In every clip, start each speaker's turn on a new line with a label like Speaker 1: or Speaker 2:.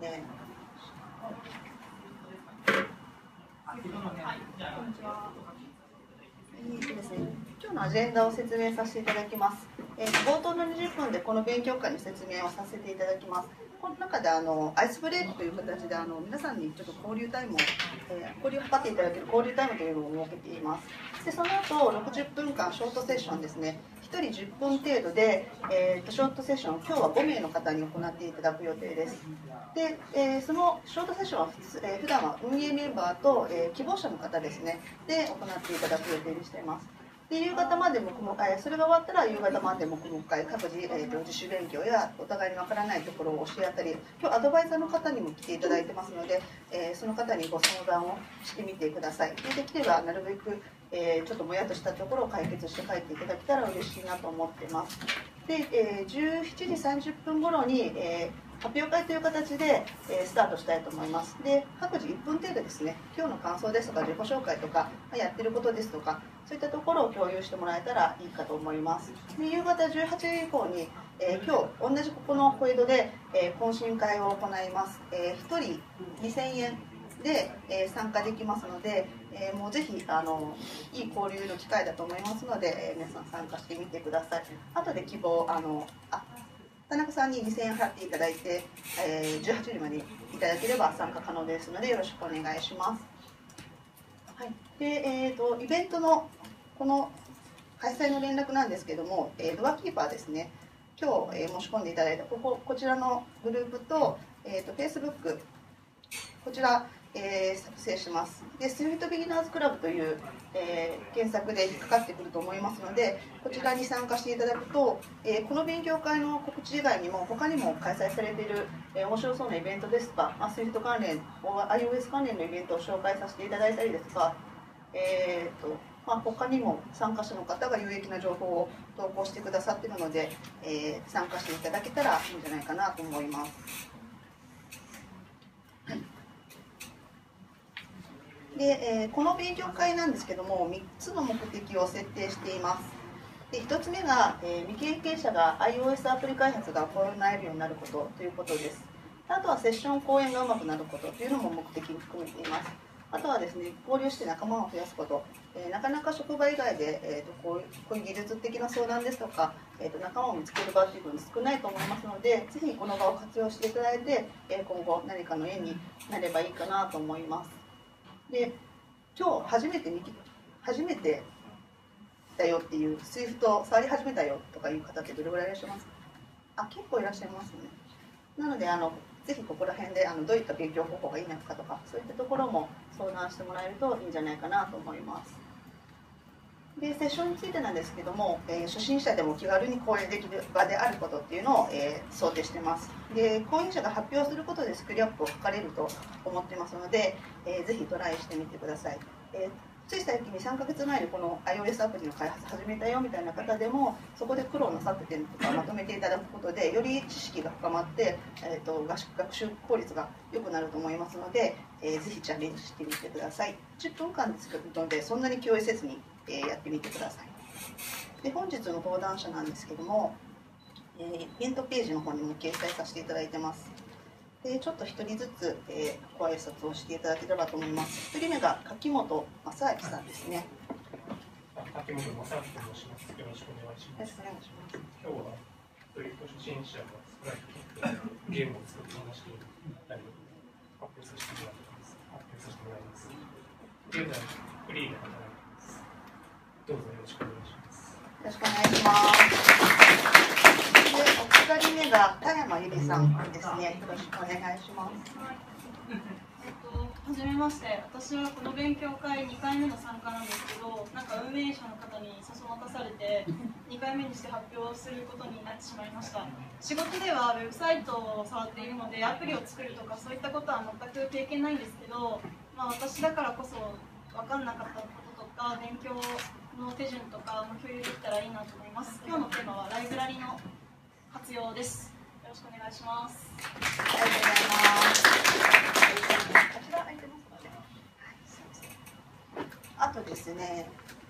Speaker 1: ね。ですね、今日のアジェンダを説明させていただきます。冒頭の20分でこの勉強会の説明をさせていただきます。この中でアイスブレイクという形で皆さんにちょっと交流タイムを、交流を図っていただける交流タイムというのを設けています。でその後60分間ショートセッションですね、1人10分程度で、ショートセッションを今日は5名の方に行っていただく予定です。で、そのショートセッションは普段は運営メンバーと、希望者の方ですねで行っていただく予定にしています。で夕方まで黙々会、それが終わったら夕方まで黙々会、各自、自主勉強やお互いにわからないところを教え合ったり、今日アドバイザーの方にも来ていただいてますので、その方にご相談をしてみてください。できればなるべく、ちょっとぼやっとしたところを解決して帰っていただけたら嬉しいなと思っています。で、17時30分頃に、発表会という形で、スタートしたいと思います。で、各自1分程度ですね、今日の感想ですとか自己紹介とか、やってることですとか、そういったところを共有してもらえたらいいかと思います。で夕方18時以降に、今日同じここの小江戸で、懇親会を行います。1人2000円で、参加できますので、もうぜひいい交流の機会だと思いますので、皆さん参加してみてください。後で希望田中さんに2000円払っていただいて、18時までいただければ参加可能ですのでよろしくお願いします。はい、でイベントのこの開催の連絡なんですけども、ドアキーパーですね、今日、申し込んでいただいたこちらのグループと、Facebook こちら、作成します。で、スイートビギナーズクラブという、検索で引っかかってくると思いますので、こちらに参加していただくと、この勉強会の告知以外にも他にも開催されている、面白そうなイベントですとか、スイート関連、iOS 関連のイベントを紹介させていただいたりですとか、他にも参加者の方が有益な情報を投稿してくださっているので、参加していただけたらいいんじゃないかなと思います。で、この勉強会なんですけども3つの目的を設定しています。で1つ目が、未経験者が iOS アプリ開発が行えるようになることということです。あとはセッション講演がうまくなることというのも目的に含めています。あとはですね、交流して仲間を増やすこと、なかなか職場以外で、こういう技術的な相談ですとか、仲間を見つける場っていうのは少ないと思いますので、ぜひこの場を活用していただいて、今後何かの縁になればいいかなと思います。で、今日初めてだよっていう、SWIFT 触り始めたよとかいう方ってどれぐらいいらっしゃいますか？結構いらっしゃいますね。なのでぜひここら辺でどういった勉強方法がいいのかとか、そういったところも相談してもらえるといいんじゃないかなと思います。でセッションについてなんですけども、初心者でも気軽に講演できる場であることっていうのを、想定してます。で講演者が発表することでスキルアップを図れると思ってますので、ぜひトライしてみてください。つい最近に3ヶ月前にこの iOS アプリの開発始めたよみたいな方でも、そこで苦労なさっててとかまとめていただくことでより知識が深まって、学習効率が良くなると思いますので、ぜひチャレンジしてみてください。10分間ですのでそんなに気負いせずに、やってみてください。で本日の登壇者なんですけども、イベントページの方にも掲載させていただいてます。でちょっと1人ずつ、ご挨拶をしていただければと思います。1人目が柿本正明さんですね。
Speaker 2: 柿本正明と申します。よろしくお願いします。今日は初心者が少ないゲームを作って話していたり発表させてもらいます。現在フリーで働いています。どうぞよろしくお願いします。
Speaker 1: よろしくお願いします。でお二人目が田山ゆりさんですね。よろしくお願いします。
Speaker 3: はじめまして、私はこの勉強会2回目の参加なんですけど、なんか運営者の方にそそのかされて2回目にして発表することになってしまいました。仕事ではウェブサイトを触っているのでアプリを作るとかそういったことは全く経験ないんですけど、私だからこそ分かんなかったこととか勉強の手順とかも共有できたらいいなと思います。今日のテーマはライブラリの活用です。よろしくお願いします。
Speaker 1: ありがとうございます。こちら空いてますかね。はい、すみません。あとですね、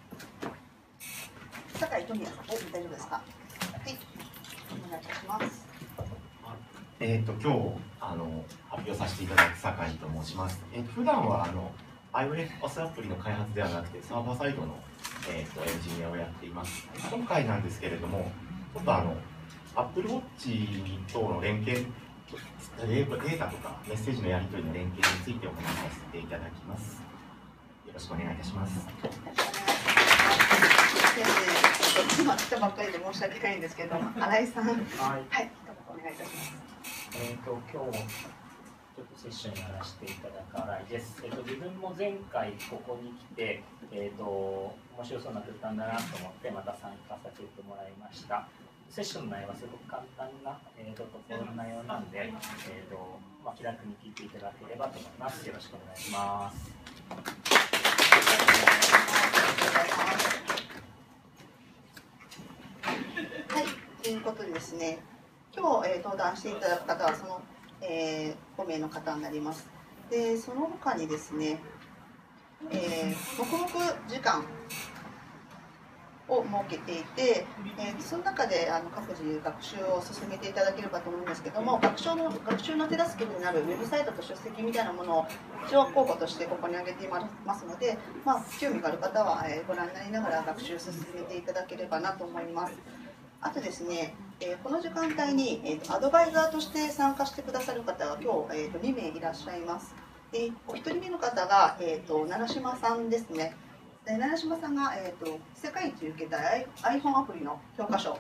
Speaker 1: 酒井富也さん、大丈夫ですか。はい、お願いいたします。
Speaker 4: 今日発発表させていただく酒井と申します。普段はiOS アプリの開発ではなくてサーバーサイドの、エンジニアをやっています。今回なんですけれども、ちょっとApple Watch 等の連携、データとかメッセージのやり取りの連携についてお話しさせていただきます。よろしくお願いいたします。
Speaker 1: 今来たばっかりで申し訳ないんですけど、新井さん、はい、一言お願いいたします。
Speaker 5: 今日ちょっとセッションやらせていただく新井です。自分も前回ここに来て、面白そうな空間だなと思ってまた参加させてもらいました。セッションの内容はすごく簡単な、ところの内容なんで、気楽に聞いていただければと思います。よろしくお願いします。
Speaker 1: はい、ということでですね、今日、登壇していただく方はその、5名の方になります。で、その他にですね、黙々時間を設けていて、その中で各自学習を進めていただければと思うんですけども、学習の手助けになるウェブサイトと書籍みたいなものを一応候補としてここに挙げていますので、興味がある方はご覧になりながら学習を進めていただければなと思います。あとですね、この時間帯に、アドバイザーとして参加してくださる方が今日、2名いらっしゃいます。お一人目の方が、七島さんですね。七島さんが、世界一受けた iPhone アプリの授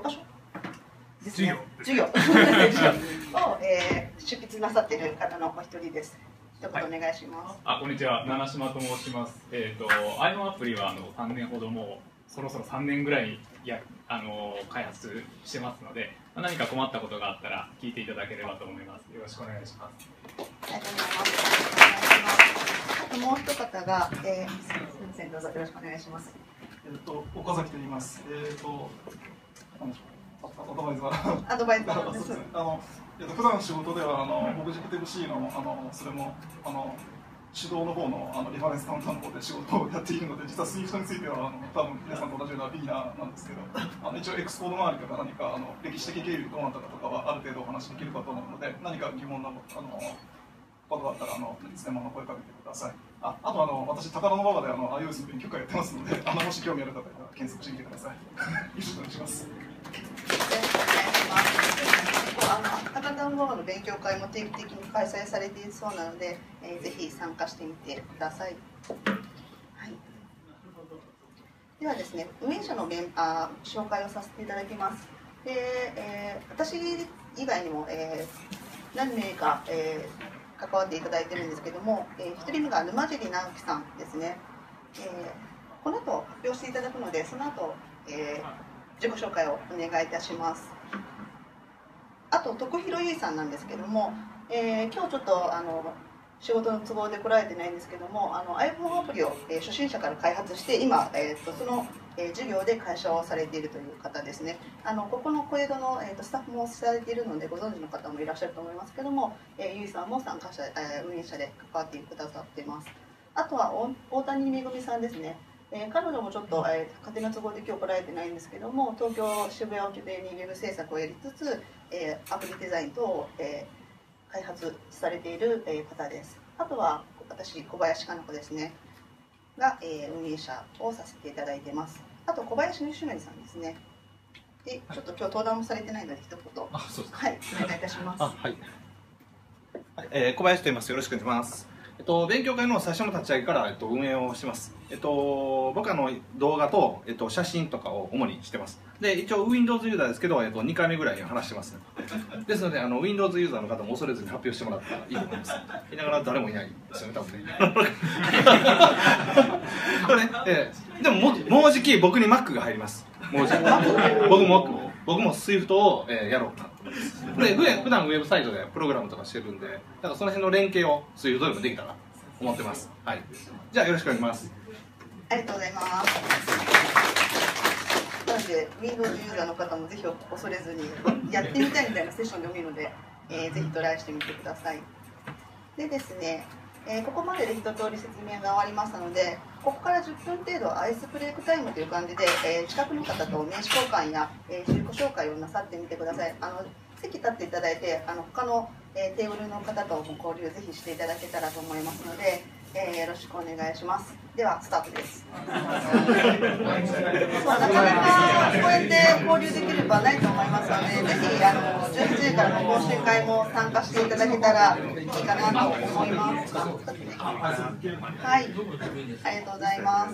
Speaker 1: 業を、執筆なさっている方のお一人です。一言お願いします。
Speaker 6: こんにちは、七島と申します。iPhone アプリは3年ほどもうそろそろ3年ぐらい開発してますので、何か困ったことがあったら聞いていただければと思います。よろしくお願いします。
Speaker 1: ありがとうございます。あともう一方が、すみません、どうぞよろしくお願いします。
Speaker 7: 岡崎と言います。
Speaker 1: アドバイザーです。
Speaker 7: 普段仕事ではオブジェクティブ C のそれも手動の方のリファレンスカウンターの方で仕事をやっているので、実は Swift については多分皆さんと同じようなビギナーなんですけど、一応 X コード周りとか何か歴史的経緯どうなったかとかはある程度お話しできるかと思うので、何か疑問なことがあったらいつでも声かけてください。あと私高野馬場でiOS の勉強会やってますので、もし興味ある方いたら検索してみてください。よろしくお願いします。高田馬場の勉強会も定期的に開催されているそうなので、ぜひ参加してみてください。はい、ではですね、運営者の紹介をさせていただきます。で、私以外にも、何名か、関わっていただいているんですけども、1人目が沼尻直樹さんですね。この後発表していただくので、その後、自己紹介をお願いいたします。あと徳弘結衣さんなんですけども、今日ちょっと仕事の都合で来られてないんですけども、iPhone アプリを、初心者から開発して今、その、授業で会社をされているという方ですね。ここの小江戸の、スタッフもされているのでご存知の方もいらっしゃると思いますけども、ゆいさんも参加者、運営者で関わってくださっています。あとは大谷めぐみさんですね。彼女もちょっと、家庭の都合で今日来られてないんですけども、東京渋谷を拠点にウェブ制作をやりつつ、アプリデザイン等を、開発されている、方です。あとは私小林かな子ですねが、運営者をさせていただいています。あと小林義則さんですね。でちょっと今日登壇もされてないので一言
Speaker 8: そうですか。
Speaker 1: はい、お願いいたします。
Speaker 8: はい、小林と言います。よろしくお願いします。勉強会の最初の立ち上げから、運営をしてます。僕動画と、写真とかを主にしてます。で、一応 Windows ユーザーですけど、2回目ぐらいに話してます、ですのでWindows ユーザーの方も恐れずに発表してもらったらいいと思います。言いながら誰もいないですよね、多分ね。これね、でももうじき僕に Mac が入ります。もうじき僕も Swift を、やろうかなと思います。で、普段ウェブサイトでプログラムとかしてるんで、だからその辺の連携を Swift でもできたらと思ってます。はい。じゃあよろしくお願いします。
Speaker 1: ありがとうございます。なので Windows ユーザーの方もぜひ恐れずにやってみたいみたいなセッションでもいいので、ぜひトライしてみてください。でですね、ここまでで一通り説明が終わりましたので、ここから10分程度アイスブレイクタイムという感じで、近くの方と名刺交換や、自己紹介をなさってみてください。席立っていただいて他のテーブルの方とも交流ぜひしていただけたらと思いますので、よろしくお願いします。ではスタートです。なかなかこうやって交流できる場はないと思いますので、ぜひ11時からの講習会も参加していただけたらいいかなと思います。はい、ありがとうございます。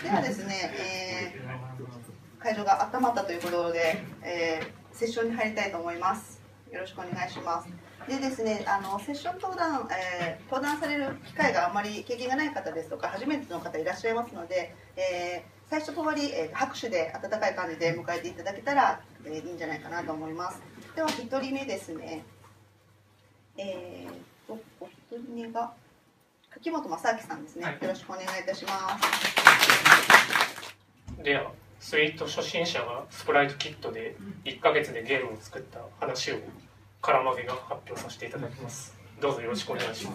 Speaker 1: ではですね、会場が温まったということで、セッションに入りたいと思います。よろしくお願いします。でですね、セッション登壇される機会があまり経験がない方ですとか初めての方いらっしゃいますので、最初と終わり、拍手で温かい感じで迎えていただけたら、いいんじゃないかなと思います。では1人目ですね、お一人目が柿本正明さんですね、よろしくお願いいたします。
Speaker 2: ではスイート初心者がスプライトキットで1ヶ月でゲームを作った話をからまげが発表させていただきます。どうぞよろしくお願いします。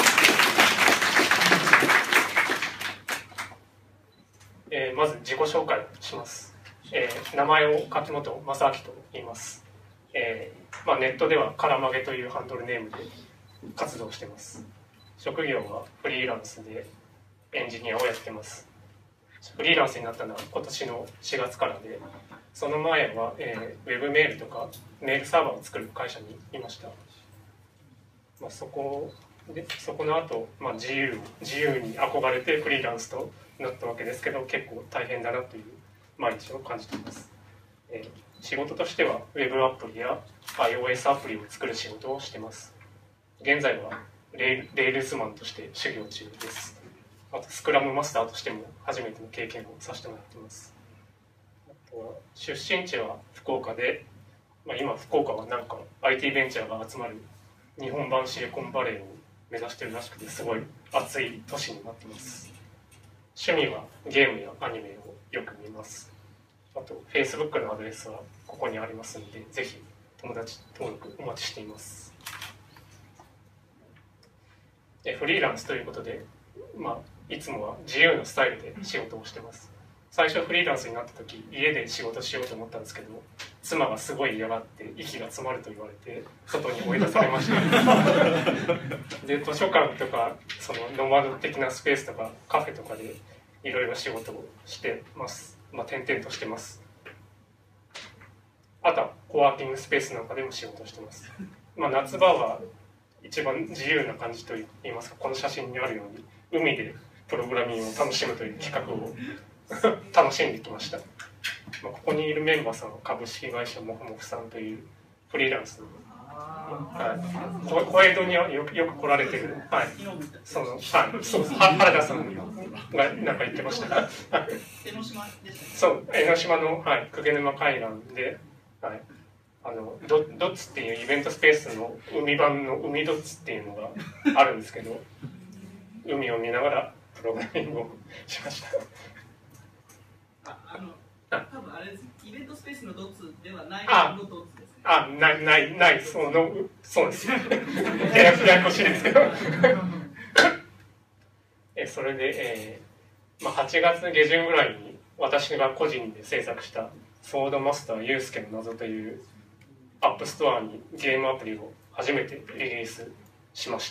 Speaker 2: まず自己紹介をします。名前を柿本正明と言います。ネットではからまげというハンドルネームで活動しています。職業はフリーランスでエンジニアをやっています。フリーランスになったのは今年の4月からで、その前は、ウェブメールとかメールサーバーを作る会社にいました。そこの後、自由に憧れてフリーランスとなったわけですけど、結構大変だなという毎日を感じています。仕事としてはウェブアプリや iOS アプリを作る仕事をしています。現在はレールズマンとして修行中です。あとスクラムマスターとしても初めての経験をさせてもらっています。あとは出身地は福岡で、今福岡はなんか IT ベンチャーが集まる日本版シリコンバレーを目指しているらしくて、すごい熱い都市になっています。趣味はゲームやアニメをよく見ます。あと Facebook のアドレスはここにありますので、ぜひ友達登録お待ちしています。フリーランスということで、いつもは自由なスタイルで仕事をしてます。最初フリーランスになった時、家で仕事しようと思ったんですけど、妻がすごい嫌がって息が詰まると言われて外に追い出されましたで、図書館とかそのノマド的なスペースとかカフェとかでいろいろ仕事をしてます。転々としてます。あとはコワーキングスペースなんかでも仕事をしてます。夏場は一番自由な感じといいますか、この写真にあるように海でプログラミングを楽しむという企画を楽しんできました。ここにいるメンバーさんは株式会社もふもふさんというフリーランスの、小江戸にはよく来られてる、原田さんがなんか言ってました江ノ島でした。そう、江ノ島の、鵠沼海岸で、ドッツっていうイベントスペースの海版の海ドッツっていうのがあるんですけど、海を見ながらプログラミングをしました。多分あれです、イベントスペースのドッツではないのドッツですね。ない、そうです。ややこしいですけど。それで、8月下旬ぐらいに私が個人で制作したソードマスターユースケの謎というアップストアにゲームアプリを初めてリリースしました。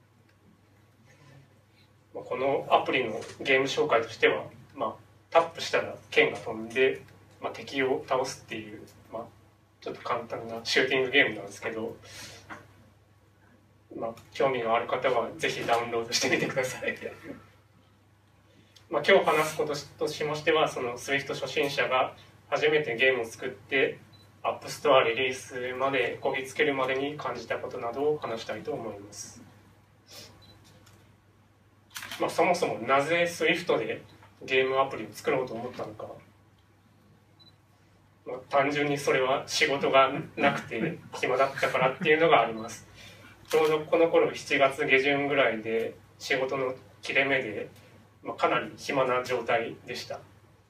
Speaker 2: このアプリのゲーム紹介としては、タップしたら剣が飛んで、敵を倒すっていう、ちょっと簡単なシューティングゲームなんですけど、興味がある方はぜひダウンロードしてみてください。今日話すこととしましては、その SWIFT 初心者が初めてゲームを作ってアップストアリリースまでこぎつけるまでに感じたことなどを話したいと思います。そもそもなぜ SWIFT でゲームアプリを作ろうと思ったのか、単純にそれは仕事がなくて暇だったからっていうのがあります。ちょうどこの頃7月下旬ぐらいで仕事の切れ目で、かなり暇な状態でした。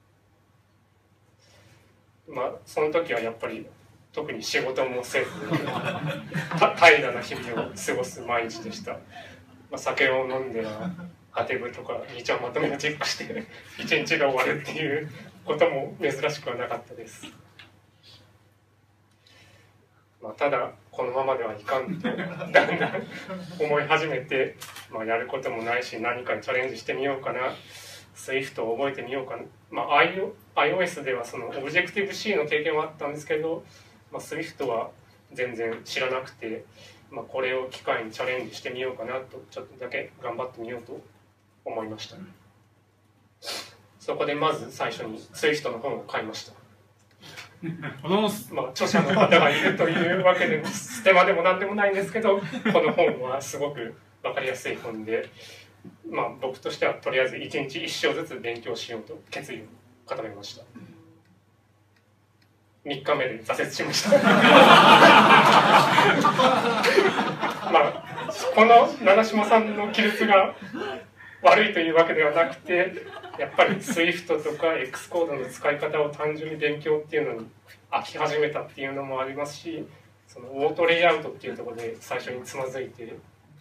Speaker 2: その時はやっぱり特に仕事もせず怠惰な日々を過ごす毎日でした。酒を飲んではアテブとか2ちゃんまとめをチェックして一日が終わるっていうことも珍しくはなかったです。 ただこのままではいかんとだんだん思い始めて、やることもないし何かにチャレンジしてみようかな、Swift を覚えてみようかな、iOS ではその Objective-C の経験はあったんですけど、Swift は全然知らなくて、これを機会にチャレンジしてみようかなとちょっとだけ頑張ってみようと思いました。そこでまず最初に Swift の本を買いました。著者の方がいるというわけでもステマでも何でもないんですけど、この本はすごく分かりやすい本で、僕としてはとりあえず1日1章ずつ勉強しようと決意を固めました。3日目で挫折しましたこの長嶋さんの記述が悪いというわけではなくて、やっぱり Swift とか X コードの使い方を単純に勉強っていうのに飽き始めたっていうのもありますし、そのオートレイアウトっていうところで最初につまずいて、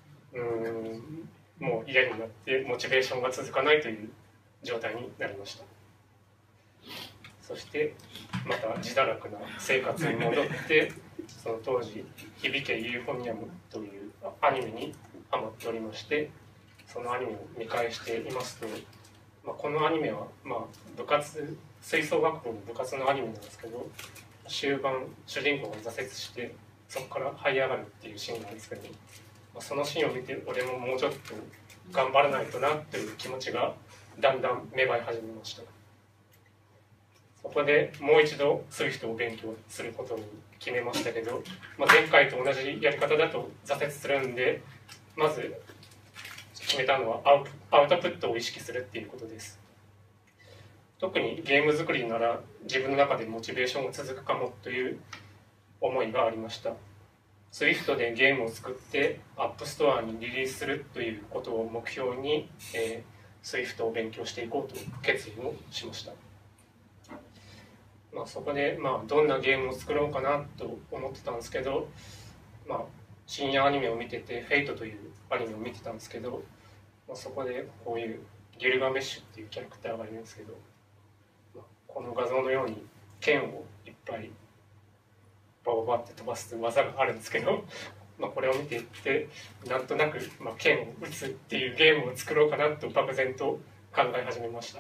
Speaker 2: もう嫌になってモチベーションが続かないという状態になりました。そしてまた自堕落な生活に戻ってその当時「響けユーフォニアム」というアニメにハマっておりまして、そのアニメを見返していますと、このアニメは吹奏楽部の部活のアニメなんですけど、終盤主人公が挫折してそこから這い上がるっていうシーンなんですけど、そのシーンを見て俺ももうちょっと頑張らないとなという気持ちがだんだん芽生え始めました。そこでもう一度 Swift を勉強することに決めましたけど、前回と同じやり方だと挫折するんで、まず決めたのはアウトプットを意識するっていうことです。特にゲーム作りなら自分の中でモチベーションが続くかもという思いがありました。 Swift でゲームを作ってApp Store にリリースするということを目標に、Swift を勉強していこうと決意をしました。そこでどんなゲームを作ろうかなと思ってたんですけど、深夜アニメを見てて「フェイト」というアニメを見てたんですけど、そこでこういうギルガメッシュっていうキャラクターがいるんですけど、この画像のように剣をいっぱいバババって飛ばす技があるんですけど、これを見ていってなんとなく剣を撃つっていうゲームを作ろうかなと漠然と考え始めました。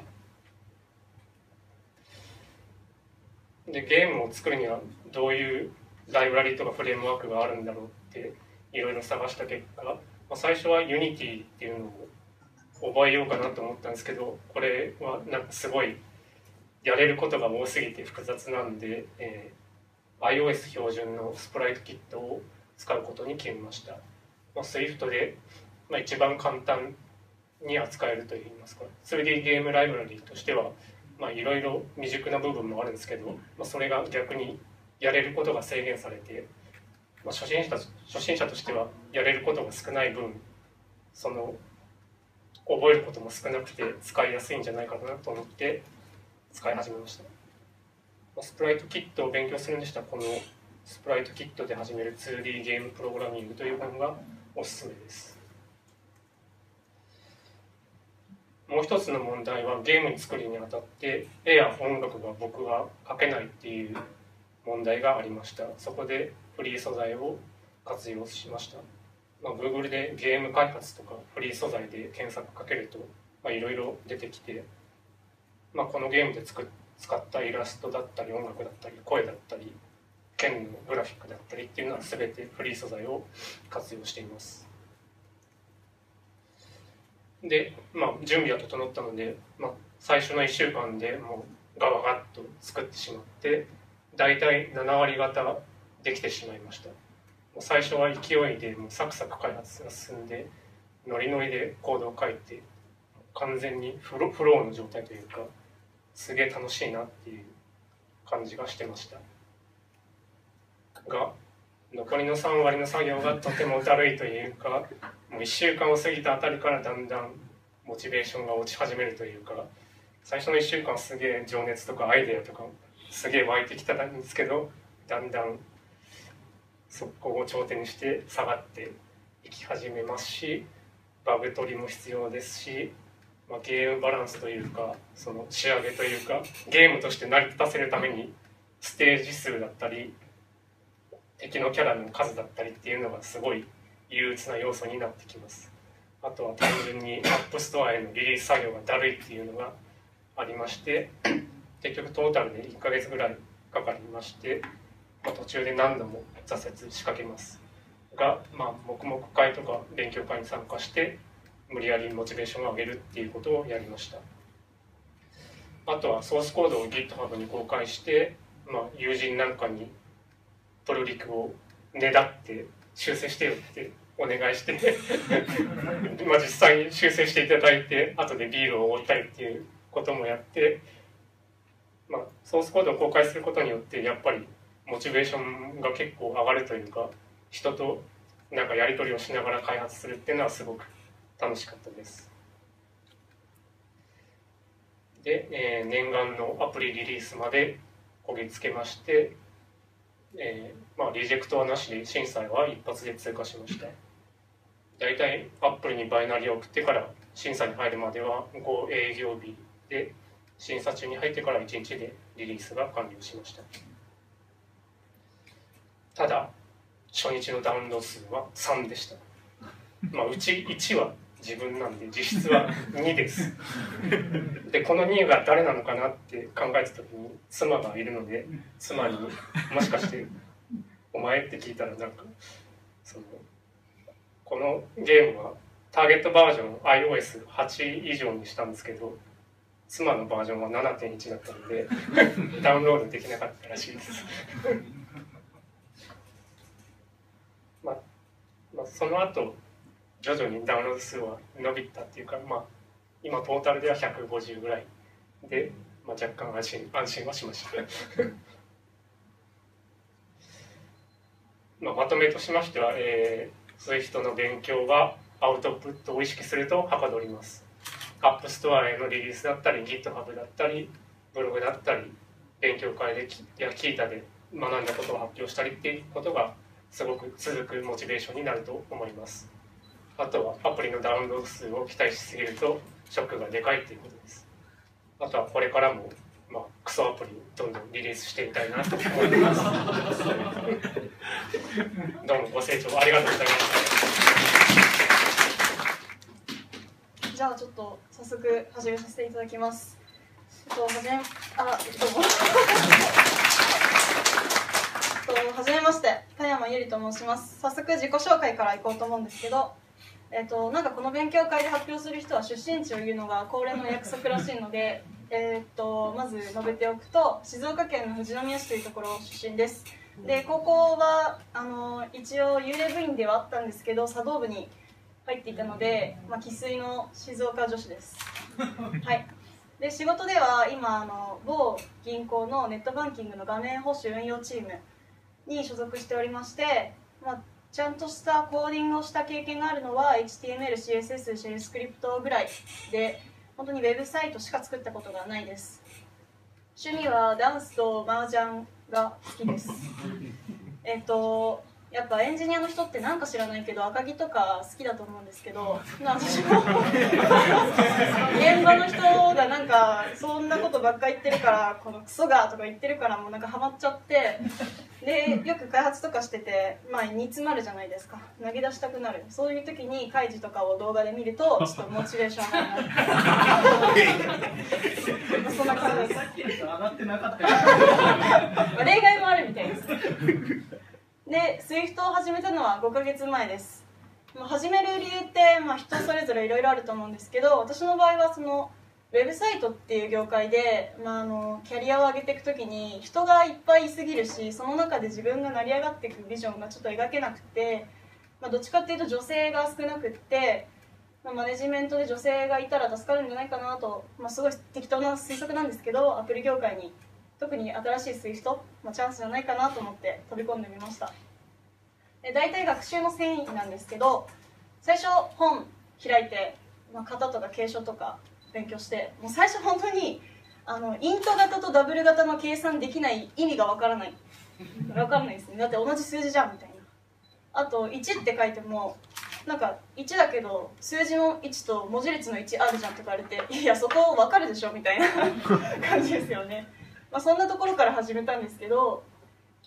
Speaker 2: でゲームを作るにはどういうライブラリとかフレームワークがあるんだろうっていろいろ探した結果、最初は Unity っていうのを覚えようかなと思ったんですけど、これはすごいやれることが多すぎて複雑なんで、iOS 標準のスプライトキットを使うことに決めました。Swift で、一番簡単に扱えるといいますか、 3D ゲームライブラリとしてはいろいろ未熟な部分もあるんですけど、それが逆にやれることが制限されて、初心者としてはやれることが少ない分、その覚えることも少なくて使いやすいんじゃないかなと思って使い始めました。スプライトキットを勉強するんでしたら、このスプライトキットで始める 2D ゲームプログラミングという本がおすすめです。もう一つの問題は、ゲームに作るにあたって絵や音楽が僕は描けないっていう問題がありました。そこでフリー素材を活用しました。Google でゲーム開発とかフリー素材で検索かけるといろいろ出てきて、このゲームで使ったイラストだったり音楽だったり声だったり剣のグラフィックだったりっていうのは全てフリー素材を活用しています。で、準備は整ったので、最初の1週間でもうガガッと作ってしまって、だいたい7割方できてしまいました。最初は勢いでもうサクサク開発が進んで、ノリノリでコードを書いて完全にフローの状態というか、すげえ楽しいなっていう感じがしてましたが、残りの3割の作業がとてもだるいというか、もう1週間を過ぎたあたりからだんだんモチベーションが落ち始めるというか、最初の1週間すげえ情熱とかアイデアとかすげえ湧いてきたんですけど、だんだん速攻を頂点にして下がっていき始めますし、バグ取りも必要ですし、ゲームバランスというか、その仕上げというか、ゲームとして成り立たせるためにステージ数だったり敵のキャラの数だったりっていうのがすごい憂鬱な要素になってきます。あとは単純にアップストアへのリリース作業がだるいっていうのがありまして、結局トータルで1ヶ月ぐらいかかりまして、途中で何度も挫折しかけますが、黙々会とか勉強会に参加して無理やりモチベーションを上げるっていうことをやりました。あとはソースコードを GitHub に公開して、友人なんかにプルリクをねだって修正してよってお願いして実際に修正していただいて後でビールをおごったりっていうこともやって、ソースコードを公開することによってやっぱりモチベーションが結構上がるというか、人となんかやり取りをしながら開発するっていうのはすごく楽しかったです。で、念願のアプリリリースまでこぎつけまして、リジェクトはなしで審査は一発で通過しました。だいたいアップルにバイナリーを送ってから審査に入るまでは5営業日で、審査中に入ってから1日でリリースが完了しました。ただ初日のダウンロード数は3でした。うち1は自分なんで実質は2です。でこの2が誰なのかなって考えた時に妻がいるので、妻にもしかして「お前?」って聞いたらこのゲームはターゲットバージョン iOS8 以上にしたんですけど、妻のバージョンは 7.1 だったのでダウンロードできなかったらしいです。その後徐々にダウンロード数は伸びたっていうか、今トータルでは150ぐらいで、若干安心はしましたまとめとしましては、SWIFT の勉強はアウトプットを意識するとはかどります。アップストアへのリリースだったり GitHub だったりブログだったり勉強会でやキータで学んだことを発表したりっていうことがすごく続くモチベーションになると思います。あとはアプリのダウンロード数を期待しすぎるとショックがでかいということです。あとはこれからも、クソアプリどんどんリリースしていきたいなと思いますどうもご清聴ありがとうございました。
Speaker 3: じゃあちょっと早速始めさせていただきます。はじめまして、田山ゆりと申します。早速自己紹介からいこうと思うんですけど、なんかこの勉強会で発表する人は出身地を言うのが恒例の約束らしいので、まず述べておくと、静岡県の富士宮市というところ出身です。で、高校は一応幽霊部員ではあったんですけど、茶道部に入っていたので、生粋の静岡女子です。はい。で、仕事では今某銀行のネットバンキングの画面保守運用チームに所属しておりまして、ちゃんとしたコーディングをした経験があるのは HTML、CSS、シェルスクリプトぐらいで、本当にウェブサイトしか作ったことがないです。趣味はダンスと麻雀が好きです。やっぱエンジニアの人ってなんか知らないけど赤木とか好きだと思うんですけど、私も現場の人がなんかそんなことばっか言ってるから、このクソがとか言ってるからもうなんかハマっちゃって、でよく開発とかしてて、煮詰まるじゃないですか。投げ出したくなる。そういう時に開示とかを動画で見るとちょっとモチベーションが上がるそんな感じです。
Speaker 6: 上がってなかった
Speaker 3: 例外もあるみたいです。で、SWIFT を始めたのは5ヶ月前です。始める理由って、人それぞれいろいろあると思うんですけど、私の場合はウェブサイトっていう業界で、キャリアを上げていくときに人がいっぱいいすぎるし、その中で自分が成り上がっていくビジョンがちょっと描けなくて、どっちかっていうと女性が少なくって、マネジメントで女性がいたら助かるんじゃないかなと、すごい適当な推測なんですけど、アプリ業界に特に新しいSWIFT、チャンスじゃないかなと思って飛び込んでみました。大体学習の繊維なんですけど、最初本開いて、型とか継承とか勉強して、もう最初本当にイント型とダブル型の計算できない意味がわからないですね。だって同じ数字じゃんみたいな。あと1って書いてもなんか1だけど数字の1と文字列の1あるじゃんとか言われて、いやそこ分かるでしょみたいな感じですよね。そんなところから始めたんですけど、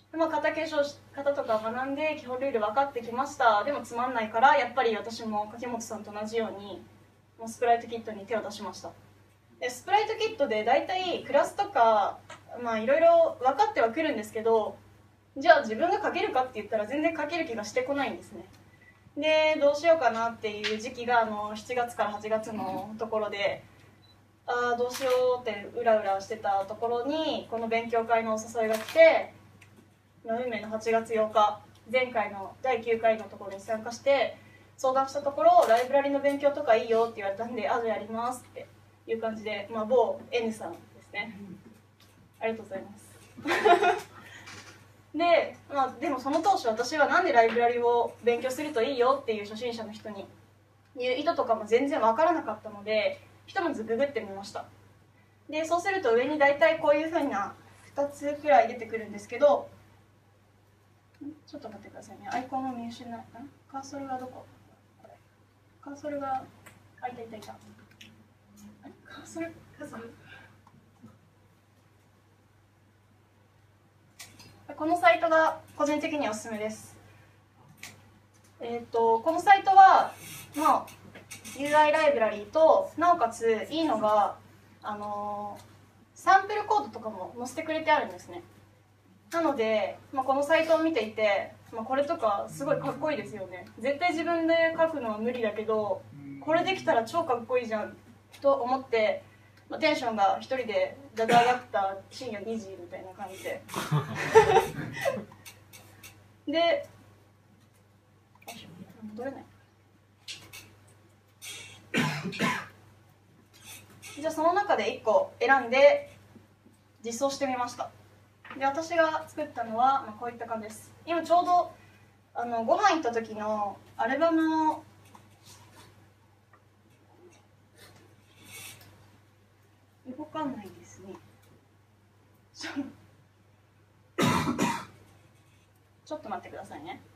Speaker 3: まあ、型とか学んで基本ルール分かってきました。でもつまんないから、やっぱり私も柿本さんと同じようにもうスプライトキットに手を出しました。でスプライトキットで大体クラスとかいろいろ分かってはくるんですけど、じゃあ自分が書けるかって言ったら全然書ける気がしてこないんですね。でどうしようかなっていう時期が7月から8月のところで、どうしようってうらうらしてたところにこの勉強会のお誘いが来て、運命の8月8日前回の第9回のところに参加して相談したところ、ライブラリの勉強とかいいよって言われたんで、じゃあやりますっていう感じで、某 N さんですね、ありがとうございますで、でもその当初私はなんでライブラリを勉強するといいよっていう初心者の人に言う意図とかも全然わからなかったので、ひとまずググってみました。でそうすると上に大体こういうふうな2つくらい出てくるんですけど、ちょっと待ってくださいね、アイコンを見失い、カーソルがどこ、これカーソルが、いたカーソルこのサイトが個人的にはおすすめです。このサイトは、UI ライブラリーとなおかついいのがサンプルコードとかも載せてくれてあるんですね。なので、このサイトを見ていて、これとかすごいかっこいいですよね。絶対自分で書くのは無理だけど、これできたら超かっこいいじゃんと思って、テンションが一人でだだ上がった深夜2時みたいな感じでで、戻れないじゃあその中で1個選んで実装してみました。で私が作ったのは、こういった感じです。今ちょうどご飯行った時のアルバムの動かないですねちょっと待ってくださいね。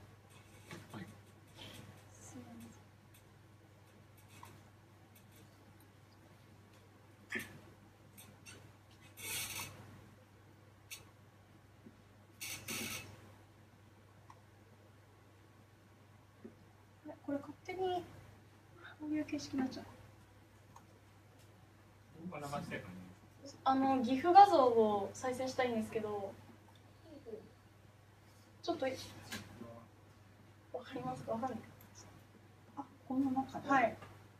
Speaker 3: これ勝手にこういう形式になっちゃう。GIF 画像を再生したいんですけど、ちょっとわかりますか？わかんない。
Speaker 1: この中で。
Speaker 3: はい。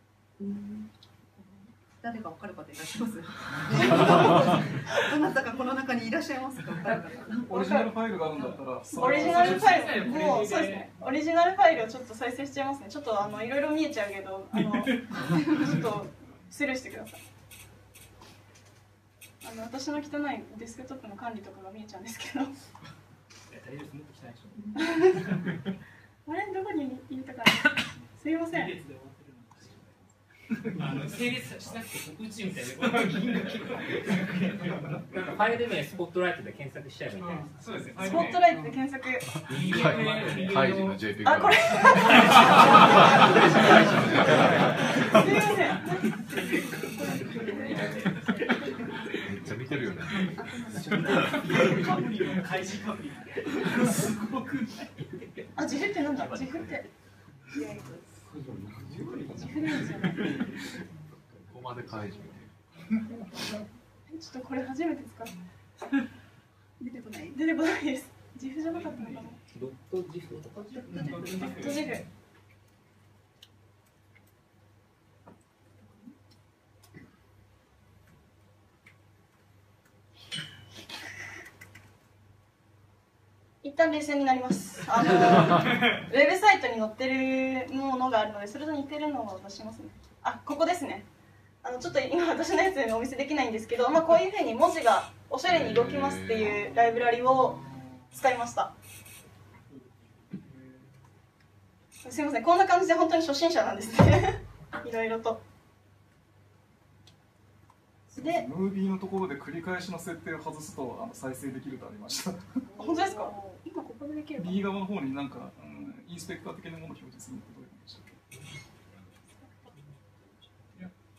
Speaker 1: 誰がわかる方いらっしゃいます？どなたかこの中にいらっしゃいますか？
Speaker 8: オリジナルファイルがあるんだったら。
Speaker 3: オリジナルファイル、もうそうですね。オリジナルファイルをちょっと再生しちゃいますね。ちょっといろいろ見えちゃうけど、ちょっとスルーしてください。私の汚いデスクトップの管理とかが見えちゃうんですけど。あれどこに入れたかな。すいません。
Speaker 5: 成立しなくて宇宙みたいな。ファイル名スポットライトで検索しちゃえばいいんじゃないですか。そうですね。
Speaker 3: スポットライトで検索。
Speaker 9: カイジの JPEG。
Speaker 3: これ。すいません。
Speaker 9: めっちゃ見てるよね。
Speaker 3: ジフってなんだ。ジフって。
Speaker 9: ここまでカイジ。
Speaker 3: ちょっとこれ初めて使った。
Speaker 1: 出てこない。
Speaker 3: 出てこないです。ジフじゃなかったのかな。
Speaker 5: ドットジフ。
Speaker 3: ドットジフ。一旦冷静になります。ウェブサイトに載ってるものがあるので、それと似てるのを出しますね。ここですね。ちょっと今私のやつでお見せできないんですけど、こういうふうに文字がおしゃれに動きますっていうライブラリを使いました。すいません、こんな感じで本当に初心者なんですね。いろいろと。
Speaker 8: で、ムービーのところで繰り返しの設定を外すと再生できるとありました。
Speaker 3: 本当ですか？今ここでできるかな。
Speaker 8: 右側の方になんか、インスペクター的なものを表示するのってどういうことでしたっ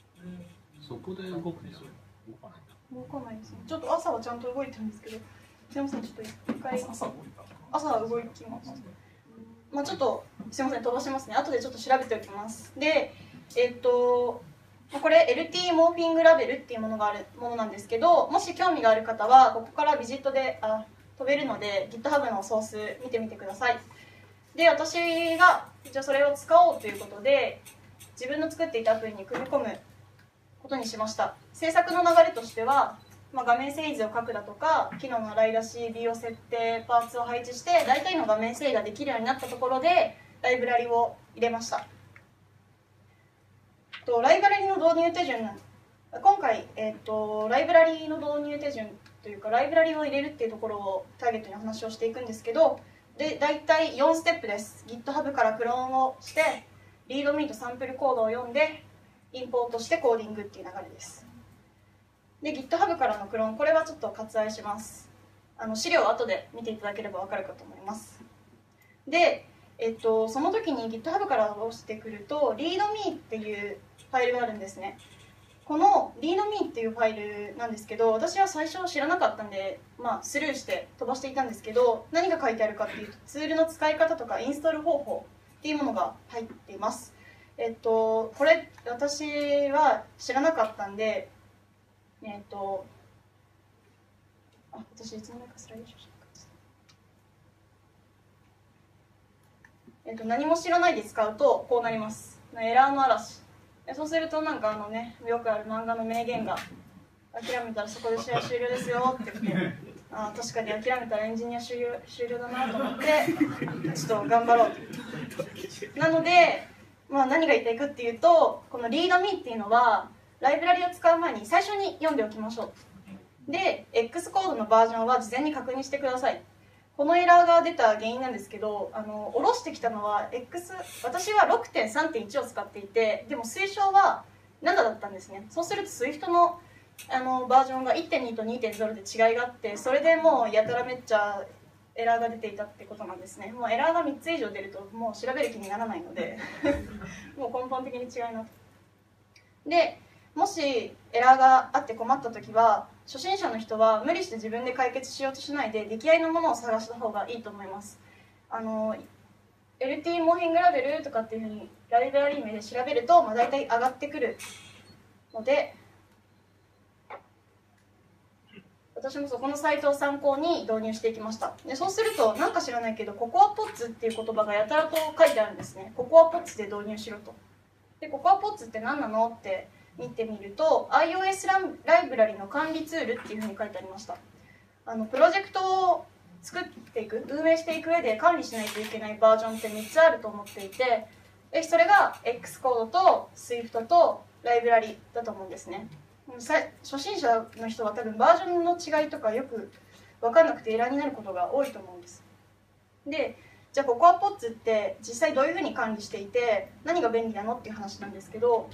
Speaker 9: そこで動くんですよ。
Speaker 3: 動かないですね。ちょっと朝はちゃんと動いてるんですけど。 すみません、ちょっと一回朝動きます。まあちょっとすみません、飛ばしますね。後でちょっと調べておきます。で、これ LT モーフィングラベルっていうものなんですけど、もし興味がある方はここからビジットで飛べるので GitHub のソース見てみてください。で、私が一応それを使おうということで自分の作っていたアプリに組み込むことにしました。制作の流れとしては、画面整理図を書くだとか機能の洗い出し、ビオ設定、パーツを配置して大体の画面整理ができるようになったところでライブラリを入れました。ライブラリの導入手順、今回、ライブラリの導入手順というかライブラリを入れるっていうところをターゲットに話をしていくんですけど、で大体4ステップです。 GitHub からクローンをして、リードミーとサンプルコードを読んでインポートしてコーディングっていう流れです。で GitHub からのクローン、これはちょっと割愛します。資料を後で見ていただければ分かるかと思います。で、その時に GitHub から下ろしてくると README っていうファイルがあるんですね。この README っていうファイルなんですけど、私は最初知らなかったんで、スルーして飛ばしていたんですけど、何が書いてあるかっていうとツールの使い方とかインストール方法っていうものが入っています。これ私は知らなかったんで、私いつの間にかスライドショーしなかった。何も知らないで使うとこうなります。エラーの嵐。そうするとなんかよくある漫画の名言が、諦めたらそこで試合終了ですよって言って、確かに諦めたらエンジニア終了だなと思ってちょっと頑張ろうと。なので、何が言いたいかっていうと、この README っていうのはライブラリを使う前に最初に読んでおきましょう。で X コードのバージョンは事前に確認してください。このエラーが出た原因なんですけど、下ろしてきたのは私は 6.3.1 を使っていて、でも推奨は7だったんですね。そうすると Swift のバージョンが 1.2 と 2.0 で違いがあって、それでもうやたらめっちゃエラーが出ていたってことなんですね。もうエラーが3つ以上出るともう調べる気にならないのでもう根本的に違いなと。でもしエラーがあって困った時は、初心者の人は無理して自分で解決しようとしないで出来合いのものを探した方がいいと思います。LT モーフィングラベルとかっていうふうにライブラリ名で調べると、大体上がってくるので、私もそこのサイトを参考に導入していきました。でそうすると、なんか知らないけどココアポッツっていう言葉がやたらと書いてあるんですね。ココアポッツで導入しろと。でココアポッツって何なのって見てみると、 iOS ライブラリの管理ツールっていうふうに書いてありました。プロジェクトを作っていく、運営していく上で管理しないといけないバージョンって3つあると思っていて、それが X コードと Swift とライブラリだと思うんですね。初心者の人は多分バージョンの違いとかよく分かんなくてエラーになることが多いと思うんです。でじゃあココアポッツって実際どういうふうに管理していて何が便利なのっていう話なんですけど、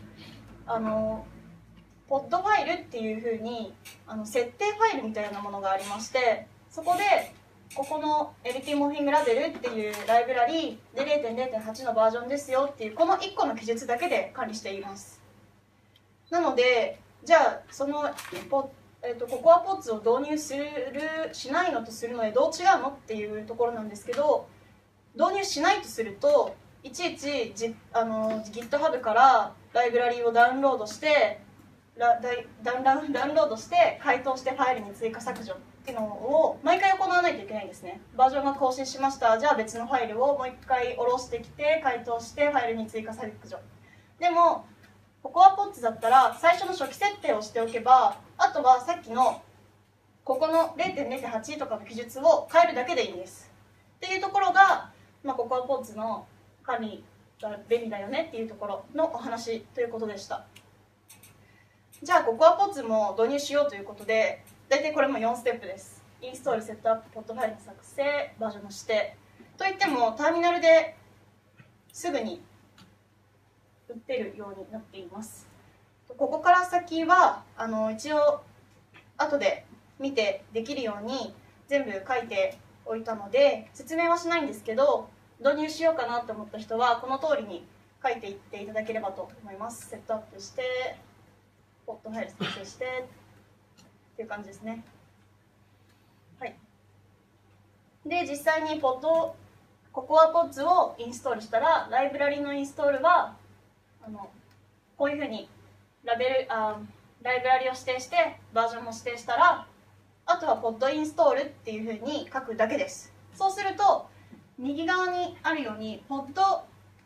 Speaker 3: ポッドファイルっていうふうに設定ファイルみたいなものがありまして、そこでここの LT モーフィングラベルっていうライブラリで 0.0.8 のバージョンですよっていうこの1個の記述だけで管理しています。なのでじゃあそのココアポッツを導入しないのとするのでどう違うのっていうところなんですけど、導入しないとするといちいちGitHub からライブラリをダウンロードして解凍してファイルに追加削除っていうのを毎回行わないといけないんですね。バージョンが更新しました、じゃあ別のファイルをもう一回下ろしてきて解凍してファイルに追加削除。でもココアポッツだったら最初の初期設定をしておけば、あとはさっきのここの 0.0.8 とかの記述を変えるだけでいいんですっていうところが、ココアポッツの管理が便利だよねっていうところのお話ということでした。じゃあココアポッツも導入しようということで、大体これも4ステップです。インストール、セットアップ、ポッドファイルの作成、バージョンの指定といってもターミナルですぐに打てるようになっています。ここから先は一応後で見てできるように全部書いておいたので説明はしないんですけど、導入しようかなと思った人はこの通りに書いていっていただければと思います。セットアップしてポッドファイル作成してっていう感じですね。はい。 で実際にココアポッズをインストールしたら、ライブラリのインストールはこういうふうにライブラリを指定してバージョンも指定したら、あとはポッドインストールっていうふうに書くだけです。そうすると右側にあるようにポッド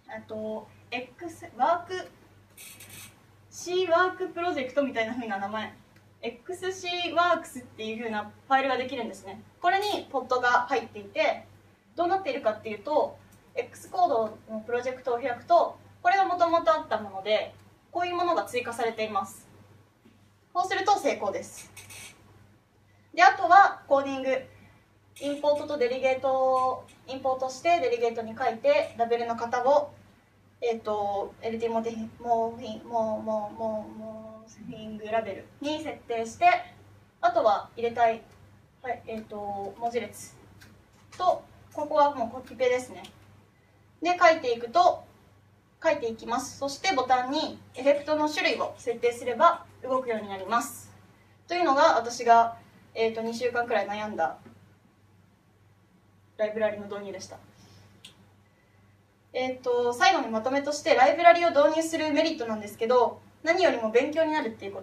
Speaker 3: C ワークプロジェクトみたいな風な名前 XC ワークスっていう風なファイルができるんですね。これにポッドが入っていて、どうなっているかっていうと、 X コードのプロジェクトを開くと、これがもともとあったものでこういうものが追加されています。こうすると成功です。であとはコーディング、インポートとデリゲートをインポートしてデリゲートに書いて、ラベルの型をLT モーフィングラベルに設定して、あとは入れたい、文字列と、ここはもうコピペですね。で書いていきます。そしてボタンにエフェクトの種類を設定すれば動くようになります。というのが私が、2週間くらい悩んだライブラリの導入でした。最後にまとめとして、ライブラリを導入するメリットなんですけど、何よりも勉強になるっていうこと。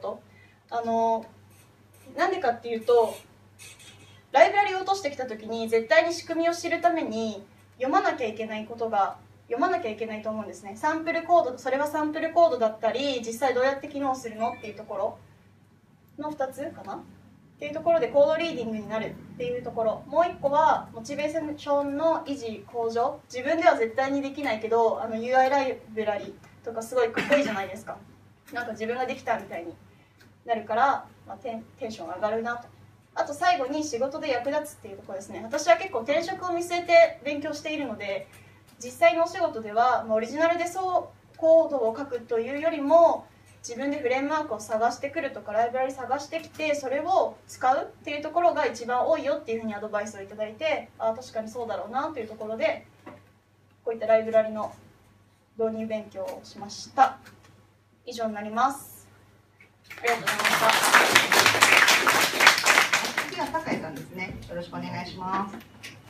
Speaker 3: なんでかっていうと、ライブラリを落としてきた時に絶対に仕組みを知るために読まなきゃいけないと思うんですね。サンプルコード、それはサンプルコードだったり、実際どうやって機能するのっていうところの2つかなっていうところで、コードリーディングになるっていうところ。もう1個はモチベーションの維持向上。自分では絶対にできないけど、UI ライブラリとかすごいかっこいいじゃないですか。なんか自分ができたみたいになるから、テンション上がるなと。あと最後に仕事で役立つっていうところですね。私は結構転職を見据えて勉強しているので、実際のお仕事ではオリジナルでコードを書くというよりも、自分でフレームワークを探してくるとか、ライブラリ探してきてそれを使うっていうところが一番多いよっていうふうにアドバイスをいただいて、確かにそうだろうなというところで、こういったライブラリの導入勉強をしました。以上になります。ありがとうございました。
Speaker 1: 次は酒井さんですね。よろしくお願いします。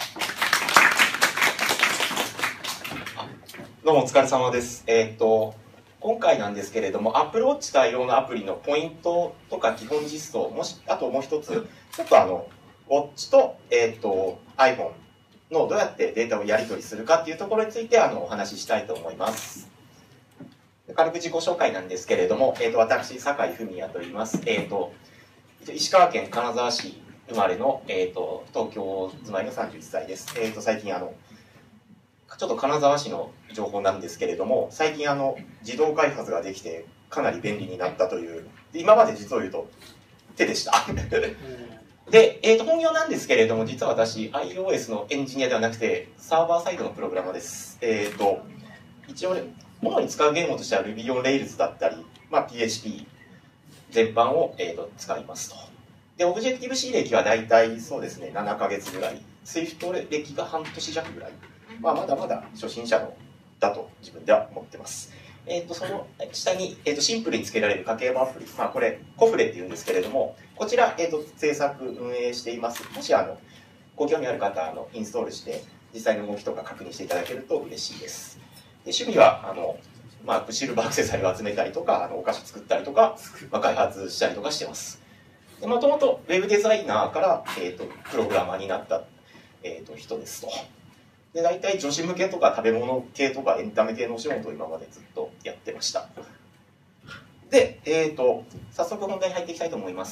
Speaker 10: どうもお疲れ様です。今回なんですけれども、Apple Watch 対応のアプリのポイントとか基本実装、あともう一つ、ちょっとWatch と、iPhone のどうやってデータをやり取りするかっていうところについてお話ししたいと思います。軽く自己紹介なんですけれども、私、酒井文也と言います。石川県金沢市生まれの、東京住まいの31歳です。最近ちょっと金沢市の情報なんですけれども、最近自動開発ができてかなり便利になったという、今まで実を言うと手でしたで、本業なんですけれども、実は私 iOS のエンジニアではなくてサーバーサイドのプログラマーです。一応主に使う言語としては Ruby on Rails だったり、PHP 全般を、使いますと。で、オブジェクティブ C 歴はだいたいそうですね、7ヶ月ぐらい、Swift 歴が半年弱ぐらい、まだまだ初心者だと自分では思ってます。その下に、シンプルにつけられる家計簿アプリ、これコフレっていうんですけれども、こちら、制作運営しています。もしご興味ある方インストールして実際の動きとか確認していただけると嬉しいです。で、趣味はシルバーアクセサリーを集めたりとか、お菓子作ったりとか、開発したりとかしてます。もともとウェブデザイナーから、プログラマーになった、人ですと。で、大体女子向けとか食べ物系とかエンタメ系のお仕事を今までずっとやってました。で、早速本題に入っていきたいと思います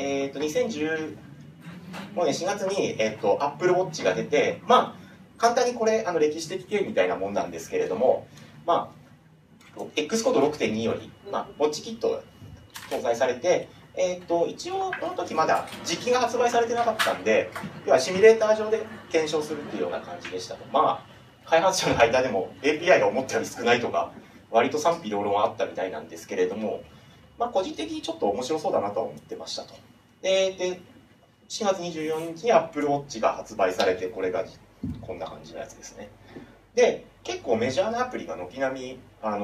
Speaker 10: 。2010年4月に、Apple Watch が出て、簡単にこれ歴史的経緯みたいなもんなんですけれども、X コード 6.2 より、ウォッチキットが搭載されて、一応この時まだ実機が発売されてなかったんで、要はシミュレーター上で検証するっていうような感じでしたと。開発者の間でも API が思ったより少ないとか割と賛否両論あったみたいなんですけれども、個人的にちょっと面白そうだなとは思ってましたと。で4月24日に Apple Watch が発売されて、これがこんな感じのやつですね。で、結構メジャーなアプリが軒並み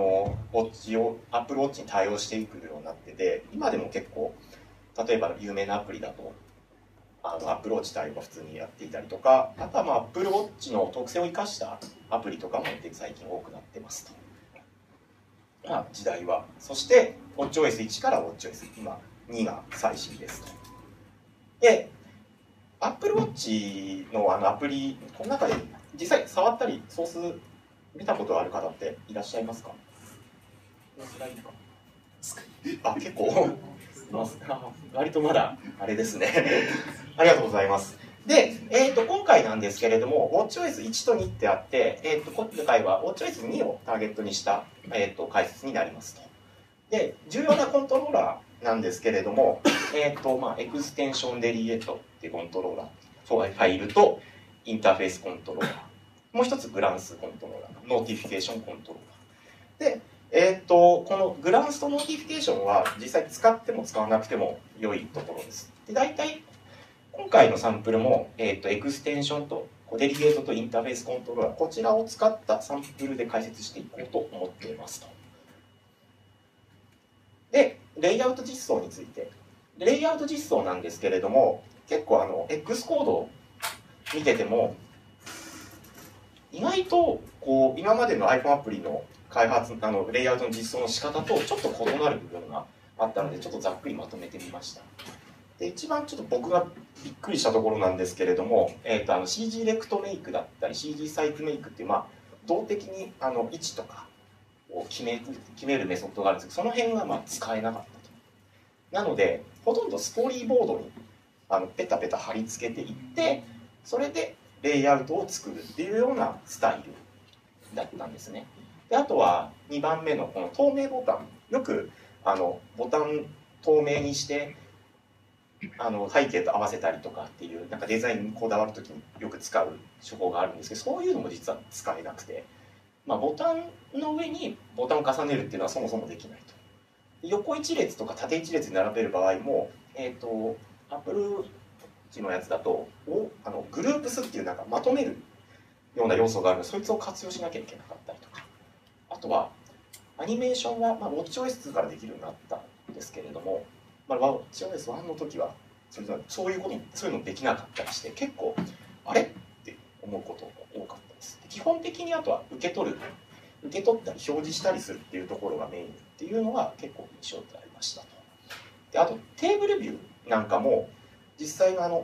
Speaker 10: Apple Watch に対応していくようになってて、今でも結構例えば有名なアプリだと Apple Watch 対応が普通にやっていたりとか、あとはApple Watch の特性を生かしたアプリとかも最近多くなってますと。時代は。そして WatchOS1 から WatchOS、今2が最新ですと。で、Apple Watch のアプリ、この中で実際触ったりソース見たことある方っていらっしゃいますか？結構割とまだあれですねありがとうございます。で、今回なんですけれども WatchOS1 と2ってあって、今回は WatchOS2 をターゲットにした、解説になりますと。で、重要なコントローラーなんですけれども、エクステンションデリエートっていうコントローラー、ファイルとインターフェースコントローラー、もう一つグランスコントローラー、ノーティフィケーションコントローラー。で、このグランスとノーティフィケーションは実際使っても使わなくても良いところです。で、大体今回のサンプルも、エクステンションとデリゲートとインターフェースコントローラー、こちらを使ったサンプルで解説していこうと思っていますと。で、レイアウト実装について。レイアウト実装なんですけれども、結構X コードを見てても、意外と今までの iPhone アプリの開発、レイアウトの実装の仕方とちょっと異なる部分があったので、ちょっとざっくりまとめてみました。で、一番ちょっと僕がびっくりしたところなんですけれども、CG レクトメイクだったり CG サイトメイクっていう、動的に位置とかを決めるメソッドがあるんですけど、その辺が使えなかったと。なので、ほとんどストーリーボードにペタペタ貼り付けていって、それでレイアウトを作るっていうようなスタイルだったんですね。で、あとは2番目のこの透明ボタン、よくボタン透明にして背景と合わせたりとかっていうなんかデザインにこだわるときによく使う手法があるんですけど、そういうのも実は使えなくて、ボタンの上にボタンを重ねるっていうのはそもそもできないと。横一列とか縦一列に並べる場合も、Apple のやつだとグループスっていうなんかまとめるような要素があるので、そいつを活用しなきゃいけなかったりとか、あとはアニメーションは、WatchOS2 からできるようになったんですけれども、WatchOS1 の時はそういうのできなかったりして、結構あれって思うことが多かったです。基本的にあとは受け取ったり表示したりするっていうところがメインっていうのが結構印象でありましたと。で、あとテーブルビューなんかも実際の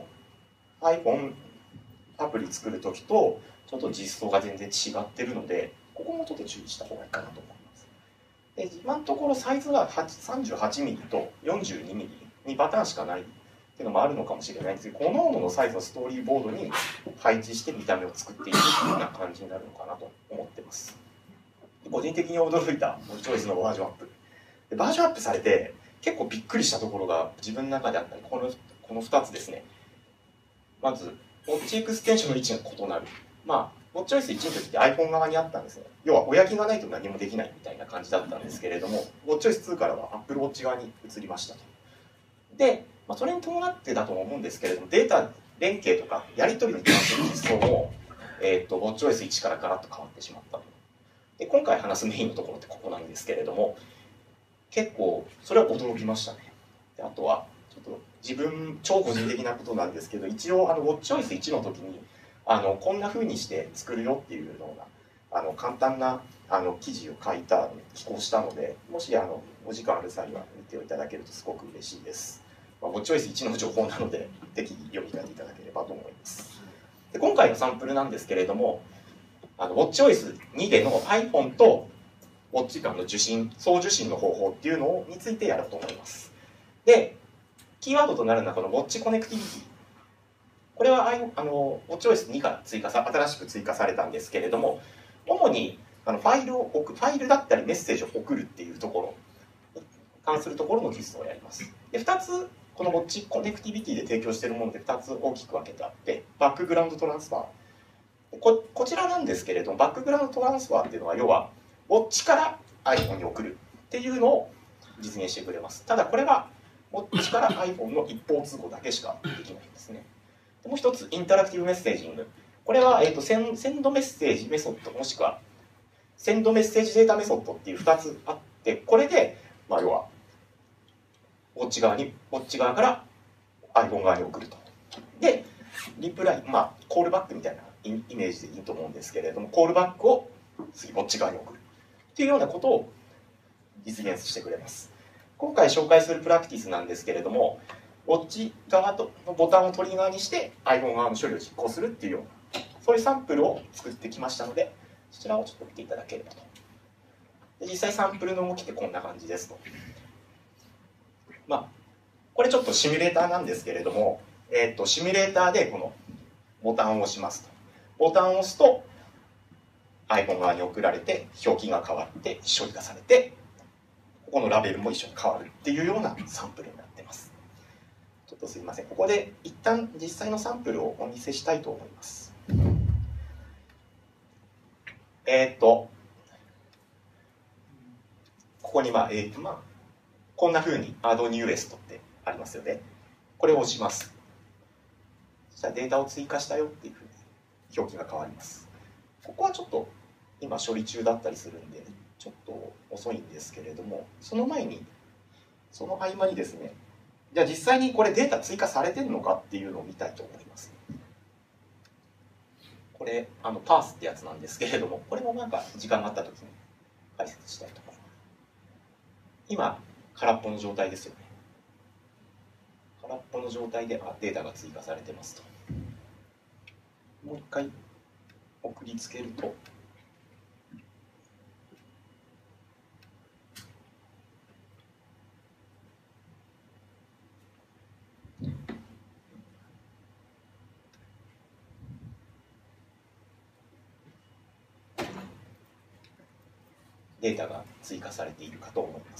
Speaker 10: iPhone アプリ作る時とちょっと実装が全然違ってるので、ここもちょっと注意した方がいいかなと思います。で、今のところサイズが 38mm と 42mm 2パターンしかないっていうのもあるのかもしれないんですけど、各々のサイズのストーリーボードに配置して見た目を作っていくような感じになるのかなと思ってます。個人的に驚いたWatchOSのバージョンアップで、バージョンアップされて結構びっくりしたところが自分の中であったり、この2つですね。まずウォッチエクステンションの位置が異なる。WatchOS1 の時って iPhone 側にあったんですね。要は親木がないと何もできないみたいな感じだったんですけれども、WatchOS2 からは Apple Watch 側に移りましたと。で、それに伴ってだと思うんですけれども、データ連携とかやり取りに関する実装も、WatchOS1 からガラッと変わってしまったと。で、今回話すメインのところってここなんですけれども、結構それは驚きましたね。で、あとはちょっと自分超個人的なことなんですけど、一応WatchOS1 の時にこんな風にして作るよっていうような簡単な記事を寄稿したので、もしお時間ある際は見ていただけるとすごく嬉しいです。WatchOS1 の情報なので適宜読み替えていただければと思います。で、今回のサンプルなんですけれども、WatchOS2 での iPhone と Watch 間の送受信の方法っていうのについてやろうと思います。で、キーワードとなるのはこの Watch コネクティビティ。これはWatchOS2 から新しく追加されたんですけれども、主にファイルだったりメッセージを送るっていうところに関するところの実装をやります。で、2つこの Watch コネクティビティで提供しているもので2つ大きく分けてあって、バックグラウンドトランスファー。こちらなんですけれども、バックグラウンドトランスファーっていうのは要はウォッチから iPhone に送るっていうのを実現してくれます。ただこれはウォッチから iPhone の一方通行だけしかできないんですね。もう一つ、インタラクティブメッセージング。これは、センドメッセージメソッドもしくはセンドメッセージデータメソッドっていう2つあって、これで、要はウォッチ側から iPhone 側に送るとでリプライ、コールバックみたいなイメージでいいと思うんですけれども、コールバックを次こっち側に送るっていうようなことを実現してくれます。今回紹介するプラクティスなんですけれども、ウォッチ側のボタンをトリガーにして iPhone 側の処理を実行するっていうような、そういうサンプルを作ってきましたので、そちらをちょっと見ていただければと。で実際サンプルの動きってこんな感じですと。これちょっとシミュレーターなんですけれども、シミュレーターでこのボタンを押しますと。ボタンを押すと iPhone 側に送られて表記が変わって処理がされて、ここのラベルも一緒に変わるっていうようなサンプルになってます。ちょっとすいません、ここで一旦実際のサンプルをお見せしたいと思います。ここにこんな風に Add Newest ってありますよね。これを押します。そしたらデータを追加したよっていう風に表記が変わります。ここはちょっと今処理中だったりするんでちょっと遅いんですけれども、その前にその合間にですね、じゃあ実際にこれデータ追加されてるのかっていうのを見たいと思います。これパースってやつなんですけれども、これもなんか時間があった時に解説したいと思います。今空っぽの状態ですよね。空っぽの状態でデータが追加されてますと。もう一回送りつけると、データが追加されているかと思います。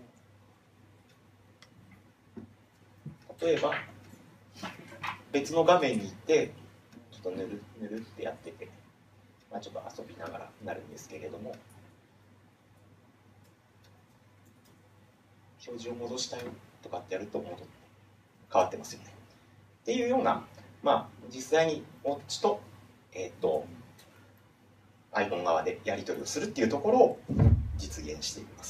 Speaker 10: 例えば別の画面に行ってちょっとぬるぬるってやってて、ちょっと遊びながらなるんですけれども、表示を戻したよとかってやると変わってますよね。っていうような、実際にウォッチとiPhone 側でやり取りをするっていうところを実現しています。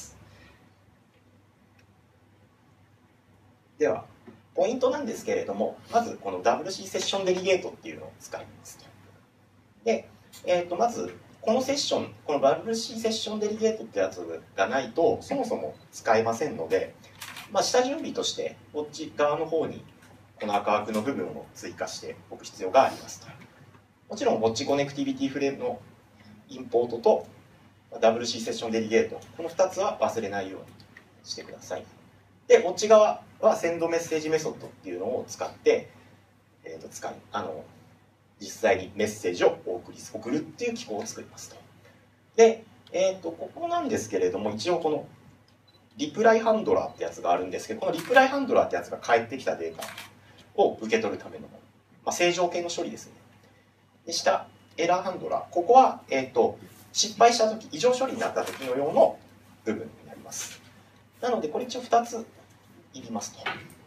Speaker 10: ではポイントなんですけれども、まずこの WC セッションデリゲートっていうのを使いますと。で、まずこのセッション、この WC セッションデリゲートってやつがないとそもそも使えませんので、下準備としてウォッチ側の方にこの赤枠の部分を追加しておく必要がありますと。もちろんウォッチコネクティビティフレームのインポートと WC セッションデリゲート、この2つは忘れないようにしてください。で、ウォッチ側はセンドメッセージメソッドっていうのを使って、実際にメッセージを送るっていう機構を作りますと。で、ここなんですけれども、一応このリプライハンドラーってやつがあるんですけど、このリプライハンドラーってやつが返ってきたデータを受け取るための、正常形の処理ですね。でしたエラーハンドラー、ここは、失敗した時、異常処理になった時の用の部分になります。なのでこれ一応2ついりますと。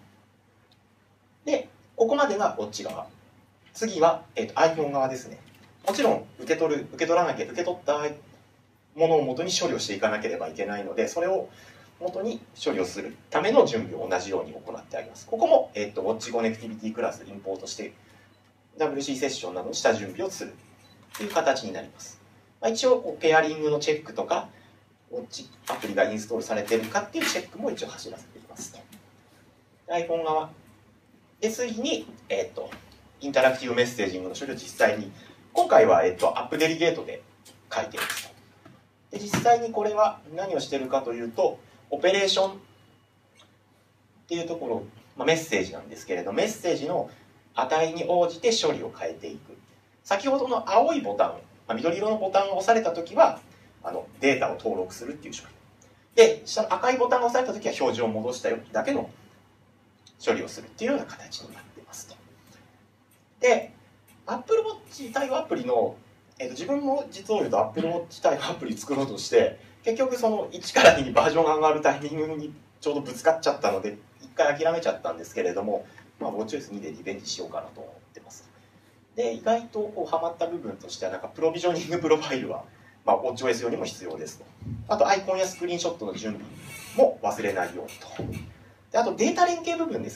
Speaker 10: で、ここまでがウォッチ側。次は、iPhone 側ですね。もちろん受け取ったものを元に処理をしていかなければいけないので、それを元に処理をするための準備を同じように行ってあります。ここも、ウォッチコネクティビティクラスインポートして WC セッションなどの下準備をするという形になります。一応ペアリングのチェックとかウォッチアプリがインストールされているかっていうチェックも一応走らせていますと。iPhone 側で次に、インタラクティブメッセージングの処理を実際に今回は、アップデリゲートで書いていますと。で実際にこれは何をしているかというと、オペレーションっていうところ、メッセージなんですけれど、メッセージの値に応じて処理を変えていく。先ほどの青いボタン、緑色のボタンが押されたときはデータを登録するっていう処理で、下の赤いボタンが押されたときは表示を戻したよだけの処理をするっていうような形になってますと。で、Apple Watch 対応アプリの、自分も実を言うと Apple Watch 対応アプリ作ろうとして結局その1から2にバージョンが上がるタイミングにちょうどぶつかっちゃったので一回諦めちゃったんですけれども、WatchOS 2でリベンジしようかなと思ってます。で、意外とハマった部分としてはプロビジョニングプロファイルはWatchOS 用にも必要ですと。あとアイコンやスクリーンショットの準備も忘れないようにと。で、あとデータ連携部分ですね。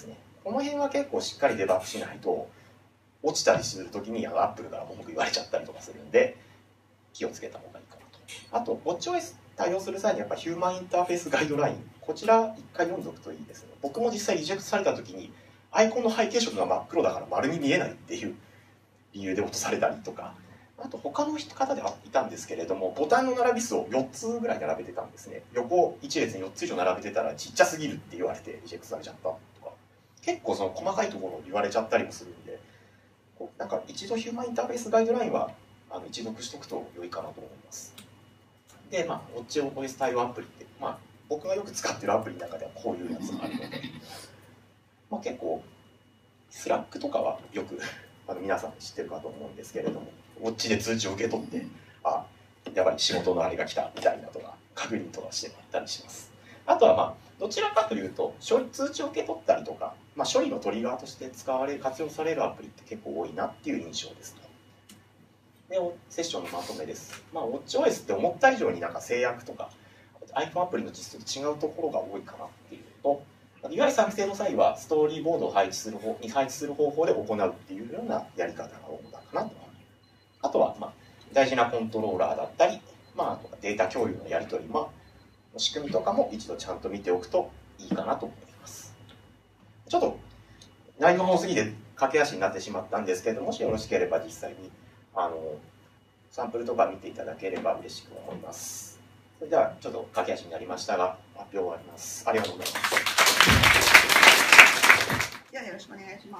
Speaker 10: この辺は結構しっかりデバッグしないと落ちたりするときにアップルから文句言われちゃったりとかするんで気をつけた方がいいかなと。あと WatchOS 対応する際にやっぱヒューマンインターフェースガイドライン、こちら一回読んでおくといいですね。僕も実際リジェクトされた時にアイコンの背景色が真っ黒だから丸に見えないっていう理由で落とされたりとか、あと他の方ではいたんですけれども、ボタンの並び数を4つぐらい並べてたんですね。横1列に4つ以上並べてたらちっちゃすぎるって言われてリジェクトされちゃったとか、結構その細かいところを言われちゃったりもするんで、なんか一度ヒューマンインターフェースガイドラインは一読しておくと良いかなと思います。で、WatchOS 対応アプリって、僕がよく使ってるアプリの中ではこういうやつがあるので、結構スラックとかはよく皆さん知ってるかと思うんですけれども、ウォッチで通知を受け取って、やばい仕事のあれが来たみたいなとか確認とかしてもらったりします。あとはどちらかというと通知を受け取ったりとか、処理のトリガーとして活用されるアプリって結構多いなっていう印象ですと。で、セッションのまとめです。WatchOS って思った以上になんか制約とか iPhone アプリの実装と違うところが多いかなっていうと、UI 作成の際はストーリーボードを配置する方法で行うっていうようなやり方が主だかなと。あとは大事なコントローラーだったり、あとはデータ共有のやり取り、仕組みとかも一度ちゃんと見ておくといいかなと思います。ちょっと内容が多すぎて駆け足になってしまったんですけど、もしよろしければ実際にサンプルとか見ていただければ嬉しく思います。それではちょっと駆け足になりましたが発表終わります。ありがとうございます。
Speaker 1: ではよろしくお願いします。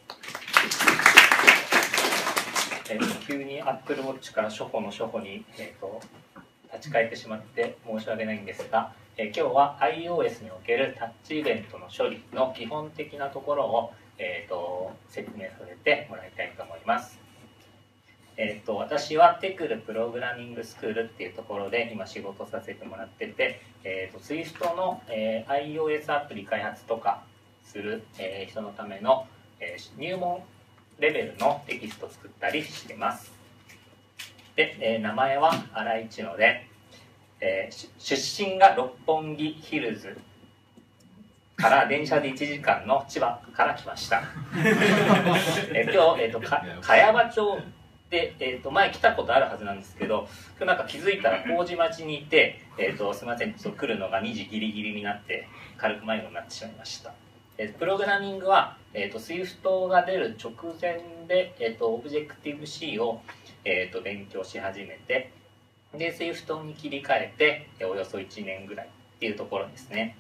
Speaker 5: 急に Apple Watch から初歩の初歩に、立ち返ってしまって申し訳ないんですが、今日は iOS におけるタッチイベントの処理の基本的なところを、説明させてもらいたいと思います。私はテクルプログラミングスクールっていうところで今仕事させてもらってて、Swift の、iOS アプリ開発とかする、人のための、入門レベルのテキストを作ったりしてます。で、名前は新井千乃で、出身が六本木ヒルズから電車で1時間の千葉から来ました。今日、茅場町で、前来たことあるはずなんですけど、今日なんか気づいたら麹町にいて、すみません、ちょっと来るのが2時ギリギリになって軽く迷子になってしまいました。プログラミングは、Swift が出る直前で、Objective-C を、勉強し始めて、で Swift に切り替えておよそ1年ぐらいっていうところですね。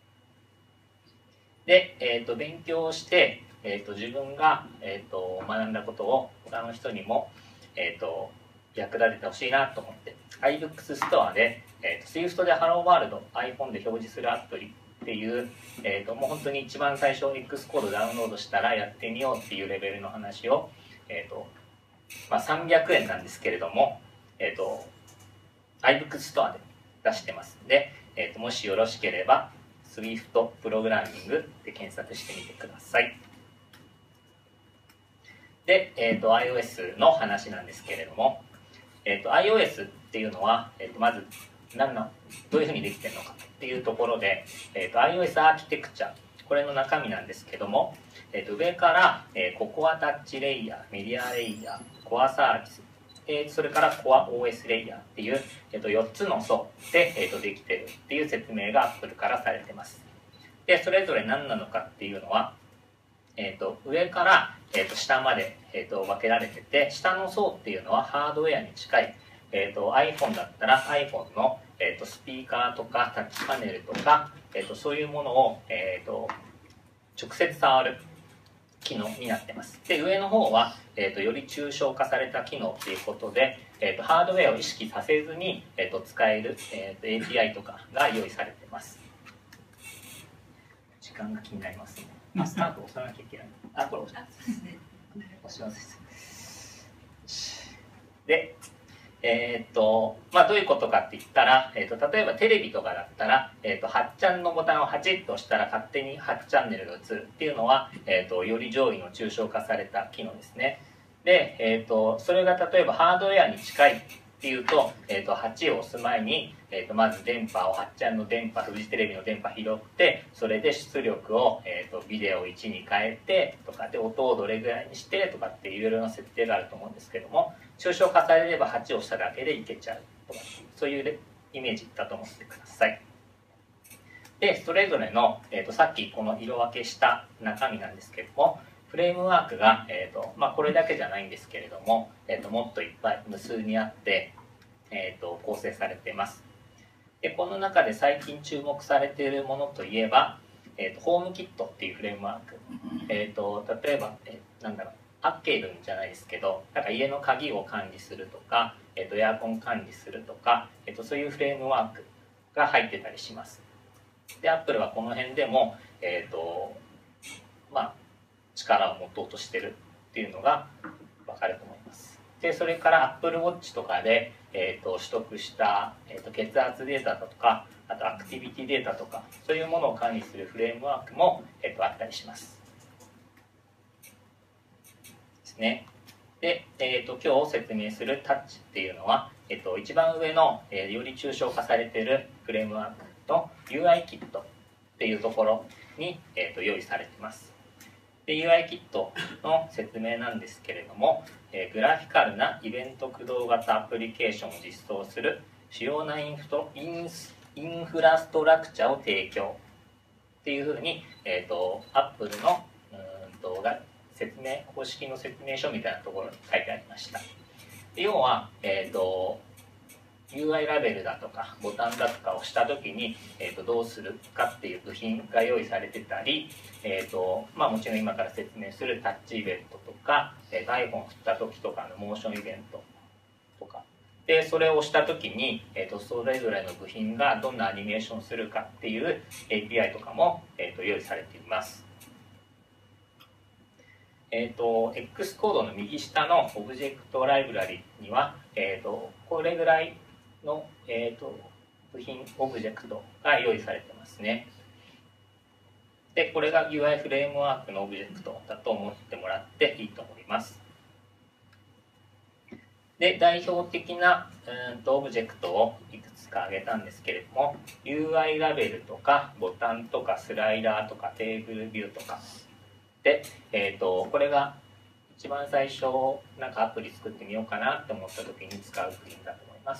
Speaker 5: で、勉強して、自分が、学んだことを他の人にも、役立ててほしいなと思って iBooks ストアで、Swift で Hello World iPhone で表示するアプリっていう、もう本当に一番最初 X コードダウンロードしたらやってみようっていうレベルの話を、300円なんですけれども、iBooks ストアで出してますので、もしよろしければ Swift プログラミングで検索してみてください。で、iOS の話なんですけれども、iOS っていうのは、まずどういうふうにできてるのかっていうところで、iOS アーキテクチャ、これの中身なんですけども、上から、ココアタッチレイヤー、メディアレイヤー、コアサービス、それからコア OS レイヤーっていう、4つの層で、できてるっていう説明が Apple からされてます。で、それぞれ何なのかっていうのは、上から、下まで、分けられてて、下の層っていうのはハードウェアに近い、iPhone だったら iPhone の、スピーカーとかタッチパネルとか、そういうものを、直接触る機能になってます。で、上の方は、より抽象化された機能ということで、ハードウェアを意識させずに、使える、API とかが用意されてます。時間が気になりますね。スタート押さなきゃいけない。これ押します。で、どういうことかって言ったら、例えばテレビとかだったら、8ちゃんのボタンを8ッと押したら勝手に8チャンネルが映るっていうのは、より上位の抽象化された機能ですね。で、それが例えばハードウェアに近いっていうと、8を押す前にまず電波を8ちゃんの電波、フジテレビの電波拾って、それで出力を、ビデオ1に変えてとかで、音をどれぐらいにしてとかっていろいろな設定があると思うんですけども、抽象化されれば8を押しただけでいけちゃうとか、そういうイメージだと思ってください。でそれぞれの、さっきこの色分けした中身なんですけれども、フレームワークが、これだけじゃないんですけれども、もっといっぱい無数にあって、構成されています。でこの中で最近注目されているものといえば、ホームキットっていうフレームワーク、例えば、なんだろう、アッケードじゃないですけど、なんか家の鍵を管理するとか、エアコン管理するとか、そういうフレームワークが入ってたりします。で、Apple はこの辺でも、力を持とうとしてるっていうのが分かると思います。で、それから Apple Watch とかで、取得した、血圧データだとか、あとアクティビティデータとか、そういうものを管理するフレームワークも、あったりします。ですね。で、今日説明するタッチっていうのは、一番上の、より抽象化されているフレームワークの UI キットっていうところに、用意されています。で UI キットの説明なんですけれども、グラフィカルなイベント駆動型アプリケーションを実装する主要なインフラストラクチャを提供っていうふうに、Apple の公式の説明書みたいなところに書いてありました。で要は、UI ラベルだとかボタンだとかを押した時に、どうするかっていう部品が用意されてたり、もちろん今から説明するタッチイベントとか、iPhone を振った時とかのモーションイベントとかでそれを押した時に、それぞれの部品がどんなアニメーションするかっていう API とかも、用意されています。X コードの右下のオブジェクトライブラリには、これぐらいの、部品オブジェクトが用意されてますね。でこれが UI フレームワークのオブジェクトだと思ってもらっていいと思います。で代表的なオブジェクトをいくつか挙げたんですけれども、 UI ラベルとかボタンとかスライダーとかテーブルビューとかで、これが一番最初なんかアプリ作ってみようかなって思った時に使う部品だと思います。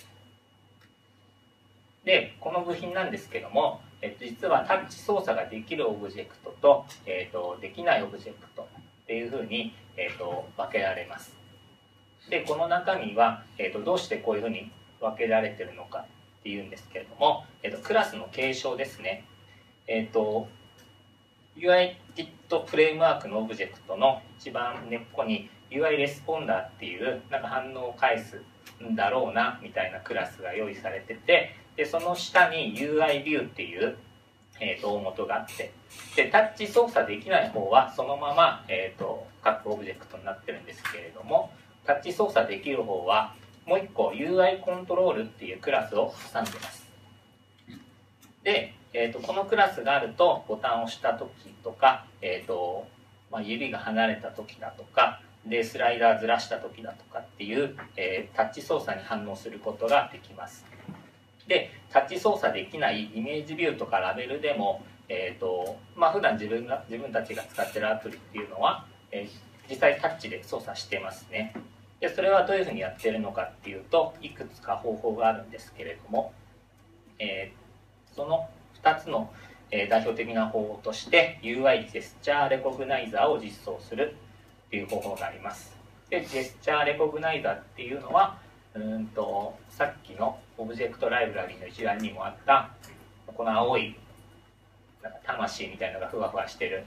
Speaker 5: でこの部品なんですけども、実はタッチ操作ができるオブジェクトと、できないオブジェクトっていうふうに、分けられます。でこの中身は、どうしてこういうふうに分けられてるのかっていうんですけれども、クラスの継承ですね。UI キットフレームワークのオブジェクトの一番根っこに UI レスポンダーっていうなんか反応を返すんだろうなみたいなクラスが用意されてて、でその下に UI ビューっていう、大元があって、でタッチ操作できない方はそのまま、各オブジェクトになってるんですけれども、タッチ操作できる方はもう一個 UI コントロールっていうクラスを挟んでます。でこのクラスがあるとボタンを押した時とか、指が離れた時だとかでスライダーずらした時だとかっていう、タッチ操作に反応することができます。でタッチ操作できないイメージビューとかラベルでも、普段自分たちが使ってるアプリっていうのは、実際タッチで操作してますね。でそれはどういうふうにやってるのかっていうと、いくつか方法があるんですけれども、その2つの代表的な方法として UI ジェスチャーレコグナイザーを実装するっていう方法があります。でジェスチャーレコグナイザーっていうのはさっきのオブジェクトライブラリの一覧にもあったこの青いなんか魂みたいなのがふわふわしてる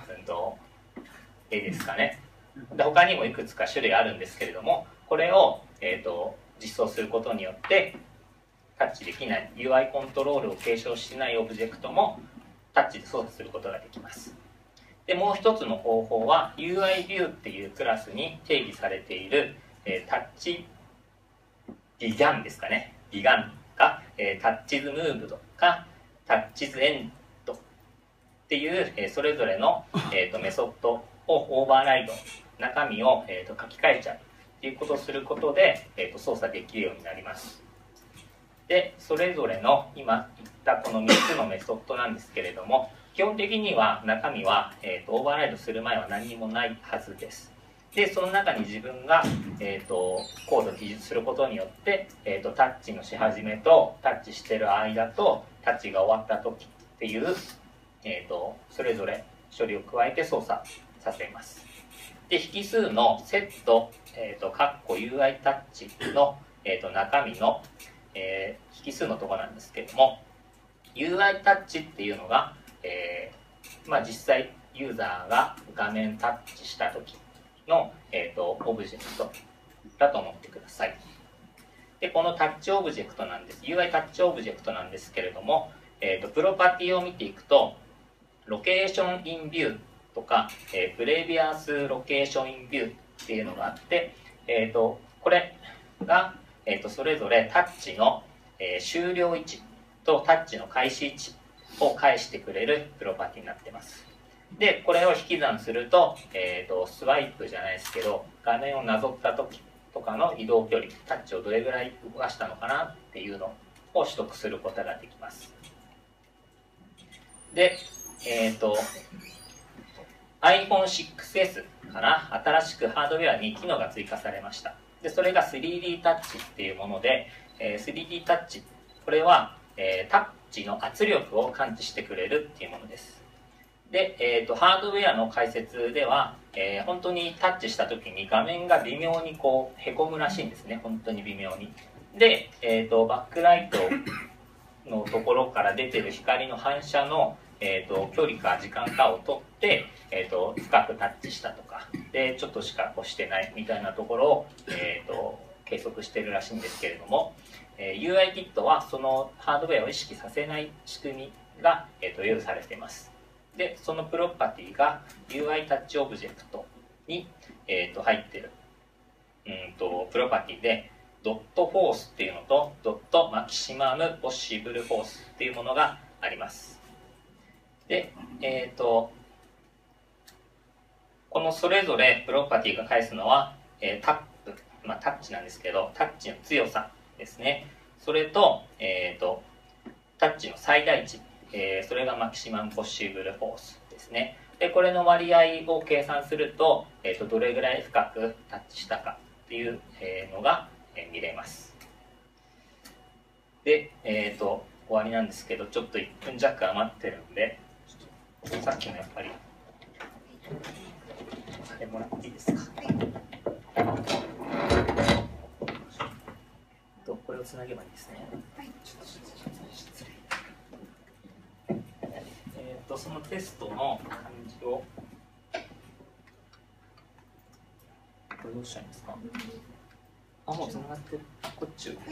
Speaker 5: 絵ですかね。で他にもいくつか種類あるんですけれども、これを、実装することによってタッチできない UI コントロールを継承しないオブジェクトもタッチで操作することができます。でもう一つの方法は UI ビューっていうクラスに定義されている、タッチギガンですかね。ギガンか、タッチズムーブドかタッチズエンドっていう、それぞれの、メソッドをオーバーライド中身を、書き換えちゃうっていうことをすることで、操作できるようになります。 でそれぞれの今言ったこの3つのメソッドなんですけれども、基本的には中身は、オーバーライドする前は何もないはずです。でその中に自分が、コードを記述することによって、タッチのし始めとタッチしてる間とタッチが終わった時っていう、それぞれ処理を加えて操作させます。で引数のセット、UI タッチの、中身の、引数のところなんですけども、 UI タッチっていうのが、実際ユーザーが画面タッチした時の、オブジェクトだと思ってください。でこのタッチオブジェクトなんです。 UI タッチオブジェクトなんですけれども、プロパティを見ていくと、ロケーションインビューとか、プレビアスロケーションインビューっていうのがあって、これが、それぞれタッチの、終了位置とタッチの開始位置を返してくれるプロパティになっています。でこれを引き算すると、スワイプじゃないですけど、画面をなぞった時とかの移動距離、タッチをどれぐらい動かしたのかなっていうのを取得することができます。でiPhone6S から新しくハードウェアに機能が追加されました。でそれが 3D タッチっていうもので、3D タッチ、これは、タッチの圧力を感知してくれるっていうものです。で、ハードウェアの解説では、本当にタッチした時に画面が微妙にこうへこむらしいんですね。本当に微妙に。で、バックライトのところから出てる光の反射の、距離か時間かを取って、深くタッチしたとかでちょっとしか押してないみたいなところを、計測してるらしいんですけれども、UI キットはそのハードウェアを意識させない仕組みが、用意されています。でそのプロパティが UI タッチオブジェクトに、入ってるプロパティで、ドットフォースっていうのとドットマキシマムポッシブルフォースっていうものがあります。でこのそれぞれプロパティが返すのは、タップ、タッチなんですけど、タッチの強さですね。それと、タッチの最大値、それがマキシマムポッシブルフォースですね。でこれの割合を計算すると、どれぐらい深くタッチしたかっていうのが見れます。で、終わりなんですけど、ちょっと1分弱余ってるんで、さっきのやっぱりあれもらっていいですか。これをつなげばいいですね。失礼。そのテストの感じをこれどうしたらいいんですか。あ、もうつながってる。こっちを。こ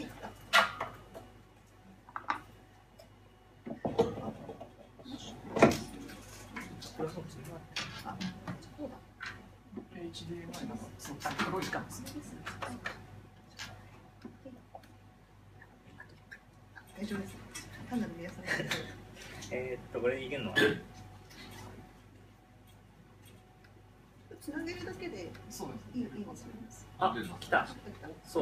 Speaker 5: れはそうつながってる。あ、そうだ。HDMI のその黒い時間ですね。
Speaker 1: 大丈夫です。単なる皆さん。
Speaker 5: これいけるのは。
Speaker 1: つなげるだけで。そうです。いいです。
Speaker 5: あ、来た。そう。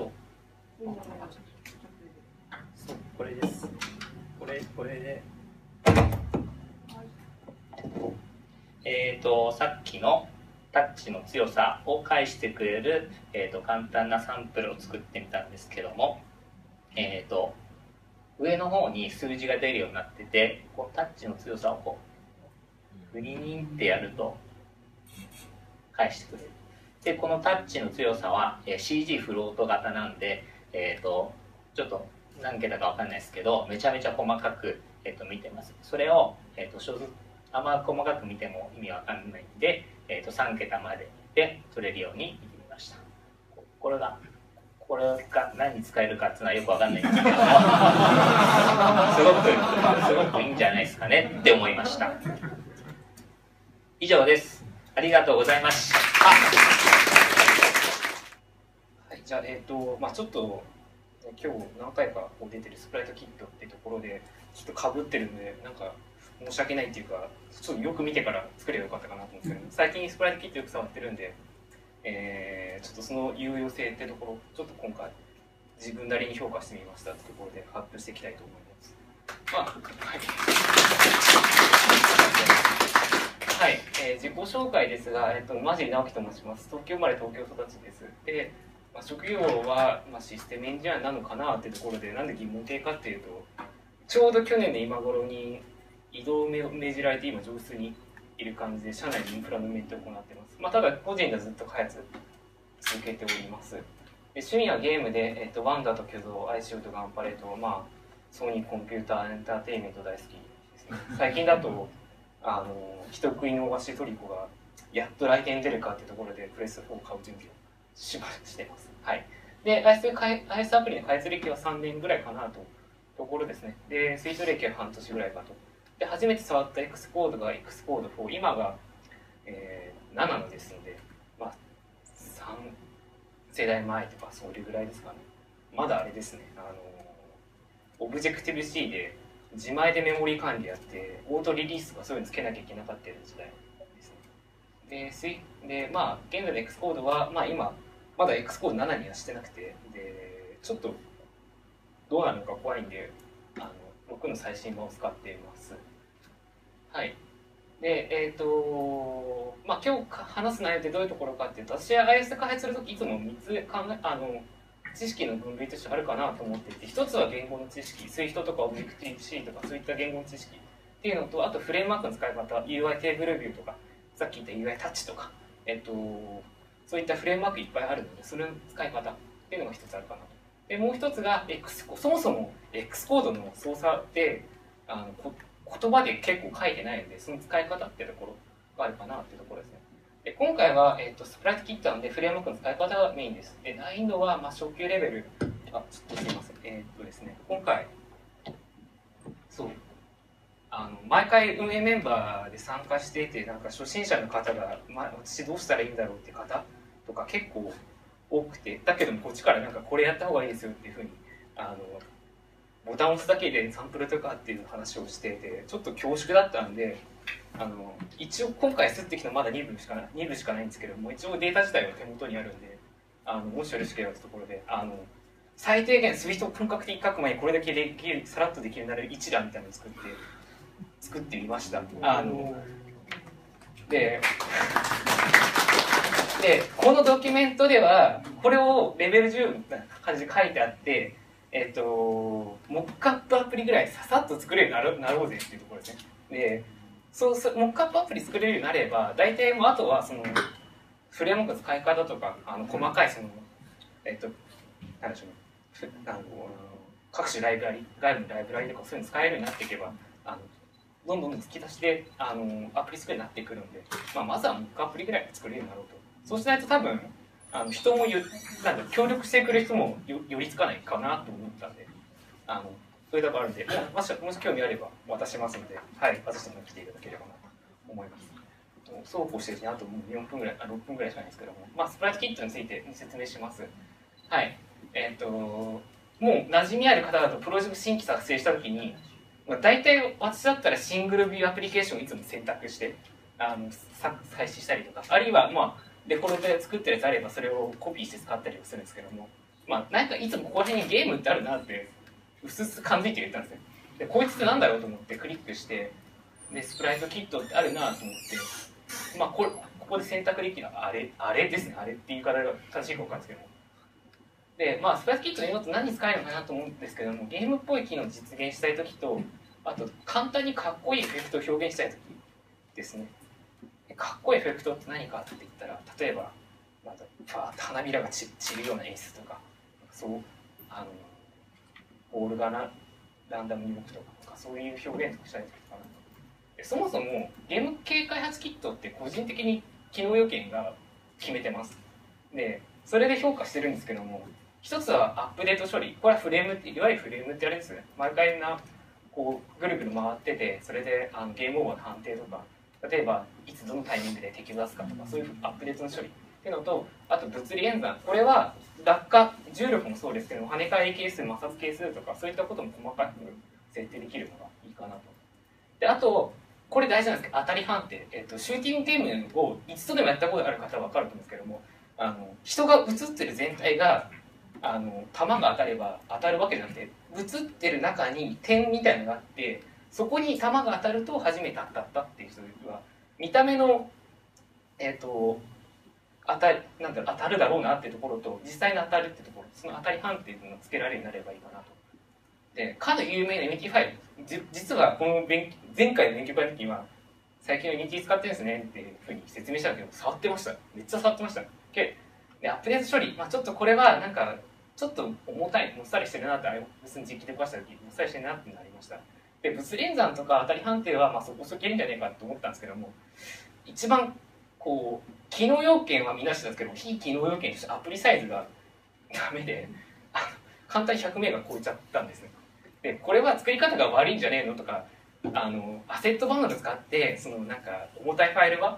Speaker 5: そう、これです。これで。さっきのタッチの強さを返してくれる、簡単なサンプルを作ってみたんですけども、上の方に数字が出るようになってて、こうタッチの強さをこうグリーンってやると返してくれる。でこのタッチの強さは CG フロート型なんで、ちょっと何桁か分かんないですけど、めちゃめちゃ細かく、見てます。それを、あんま細かく見ても意味わかんないんで、3桁までで取れるように見てみました。これが何に使えるかっていうのはよくわかんないんですけどすごくいいんじゃないですかねって思いました。以上です。ありがとうございました。
Speaker 2: はい、じゃあちょっと今日何回か出てるスプライトキットってところでちょっとかぶってるんで、なんか申し訳ないっていうか、ちょっとよく見てから作ればよかったかなと思うんですけど、最近スプライトキットよく触ってるんで、ちょっとその有用性ってところちょっと今回
Speaker 11: 自分なりに評価してみましたというところで発表していきたいと思います。はい、自己紹介ですが、間尻直樹と申します。東京生まれ東京育ちです。で、職業は、システムエンジニアなのかなっていうところで、なんで疑問形かっていうと、ちょうど去年の今頃に移動を命じられて今上質にいる感じで社内にインフラのメンテを行っています。ただ個人ではずっと開発続けております。で趣味はゲームで、ワンダと巨像、アイシールド、ガンパレート、ソニーコンピューターエンターテインメント大好きですね。最近だと人食いの大橋トリコがやっと来店出るかっていうところでプレス4を買う準備をしてます。はい。で、iOS アプリの開発歴は3年ぐらいかなとところですね。で、スイート歴は半年ぐらいかと。で、初めて触った Xcode が Xcode 4、今が、7のですので、3世代前とかそういうぐらいですかね。まだあれですね、オブジェクティブ C で自前でメモリ管理やって、オートリリースとかそういうのつけなきゃいけなかった時代ですね。で、現在の Xcode は、今、まだ Xcode 7にはしてなくて、で、ちょっとどうなるのか怖いんで、6の最新版を使っています。はい。で、今日話す内容ってどういうところかっていうと、私は iOS 開発するときいつも3つ知識の分類としてあるかなと思っていて、一つは言語の知識、Swift とか Objective-C とかそういった言語の知識っていうのと、あとフレームワークの使い方、UI テーブルビューとか、さっき言った UI タッチとか、そういったフレームワークいっぱいあるので、それの使い方っていうのが一つあるかなと。で、もう一つがそもそも Xcode の操作って言葉で結構書いてないので、その使い方っていうところがあるかなっていうところですね。で今回は、スプライトキットなのでフレームワークの使い方がメインです。で難易度は、初級レベル、ちょっとすみません。ですね、今回、そう、毎回運営メンバーで参加していて、なんか初心者の方が、私どうしたらいいんだろうっていう方とか結構多くて、だけどもこっちからなんかこれやった方がいいですよっていうふうに、ボタンを押すだけでサンプルとかっていう話をしていて、ちょっと恐縮だったんで、一応今回吸ってきたのまだ2部しかないんですけども、一応データ自体は手元にあるんで、もしよろしければというところで、最低限 Swift を本格的に書く前にこれだけできる、さらっとできるようになる一覧みたいなのを作ってみました。で、このドキュメントではこれをレベル10みたいな感じで書いてあって、モックアップアプリぐらいささっと作れるようになろうぜっていうところですね。でモックアップアプリ作れるようになれば、大体もうあとはそのフレームワークの使い方とか細かいそのなんでしょう、各種ライブラリ、外部のライブラリとかそういうの使えるようになっていけば、どんどん突き出してアプリ作りになっていくので、まずはモックアプリぐらい作れるようになろうと。そうしないと多分人も協力してくれる人も寄りつかないかなと思ったんで、そういうところあるんで、もし興味あれば渡しますので、はい、私ども来ていただければなと思います。そうこうしてるうちにあともう4分ぐらい、6分ぐらいしかないんですけども、スプライトキットについて説明します。はい。もう馴染みある方だとプロジェクト新規作成したときに、大体私だったらシングルビューアプリケーションをいつも選択して開始したりとか、あるいはデフォルトで作ってるやつあればそれをコピーして使ったりはするんですけども、なんかいつもここら辺にゲームってあるなってうすうす感づいて言ったんですね。でこいつってなんだろうと思ってクリックして、でスプライトキットってあるなと思って、ここで選択できるあれですね、あれっていう言い方が正しいか分かるんですけども、でスプライトキットの用途何に使えるのかなと思うんですけども、ゲームっぽい機能を実現したいときと、あと簡単にかっこいいエフェクトを表現したいときですね。かっこいいエフェクトって何かって言ったら、例えばファーッと花びらが散るような演出とか、ボールがランダムに動くとか、そういう表現とかしたいときかな。そもそもゲーム系開発キットって個人的に機能要件が決めてます。でそれで評価してるんですけども、一つはアップデート処理、これはフレームって、いわゆるフレームってあれですね、毎回ぐるぐる回ってて、それでゲームオーバーの判定とか、例えばいつどのタイミングで敵を出すかとか、そういうアップデートの処理っていうのと、あと物理演算、これは落下重力もそうですけども、跳ね返り係数、摩擦係数とかそういったことも細かく設定できるのがいいかなと。であとこれ大事なんですけど、当たり判定、シューティングゲームを一度でもやったことがある方は分かると思うんですけども、人が映ってる全体が弾が当たれば当たるわけじゃなくて、映ってる中に点みたいなのがあって、そこに弾が当たると初めて当たったっていう人は、見た目の当たるだろうなっていうところと実際に当たるっていうところ、その当たり判定っていうのをつけられるようになればいいかなと。で、かの有名な MT5、実はこの前回の勉強会の時は最近の MT 使ってるんですねっていうふうに説明したんだけど、触ってました。めっちゃ触ってました。で、アップデート処理、ちょっとこれはなんかちょっと重たい、もっさりしてるなって、別に実機で壊した時もっさりしてるなってなりました。で、物連算とか当たり判定はそこそこいけるんじゃないかと思ったんですけども、一番こう機能要件はみなしなんですけども、非機能要件としてアプリサイズがダメで、簡単に100メガ超えちゃったんですね。で、これは作り方が悪いんじゃねえのとか、アセットバンドル使ってそのなんか重たいファイルは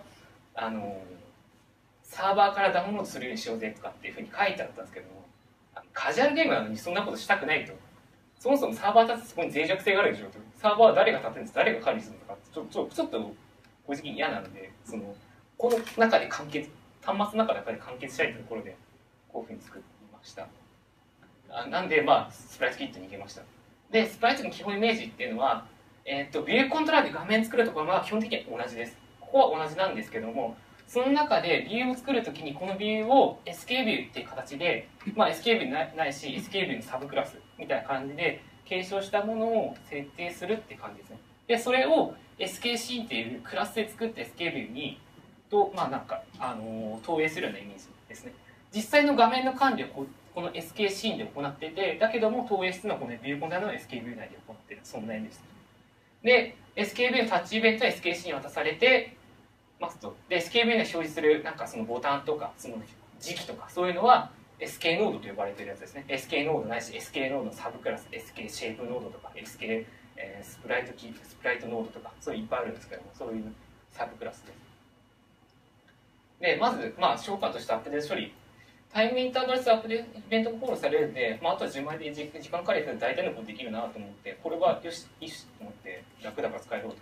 Speaker 11: サーバーからダウンロードするようにしようぜとかっていうふうに書いてあったんですけども、カジュアルゲームなのにそんなことしたくないと。そもそもサーバー立つとそこに脆弱性があるでしょと。サーバーは誰が立てるんですか、誰が管理するのか、ちょっと個人的に嫌なので、この中で端末の中で完結したいというところでこういうふうに作りました。なんでスプライトキットに行けました。で、スプライトの基本イメージっていうのは、ビューコントローラーで画面作るところは基本的には同じです。ここは同じなんですけども、その中でビューを作るときにこのビューを SK ビューっていう形で、SK ビューないし SK ビューのサブクラスみたいな感じで継承したものを設定するって感じですね。で、それを SKC っていうクラスで作った SK ビューに投影するようなイメージですね。実際の画面の管理はこの SK シーンで行ってて、だけども投影するのはこのビューコンテナの SK ビュー内で行っている、そんなイメージです。で、SK ビューのタッチイベントは SK シーンに渡されてますと。で、SK ビューに表示するなんかそのボタンとかその時期とかそういうのは SK ノードと呼ばれているやつですね。SK ノードないし SK ノードのサブクラス、SK シェイプノードとか SK スプライトノードとかそういういっぱいあるんですけども、そういうサブクラスです。で、まず召喚としてアップデート処理、タイムインターバルスアップデートイベントがコールされるんで、あとは順番で時間管理すると大体のことできるなと思って、これはよしいいしと思って楽だから使えろと。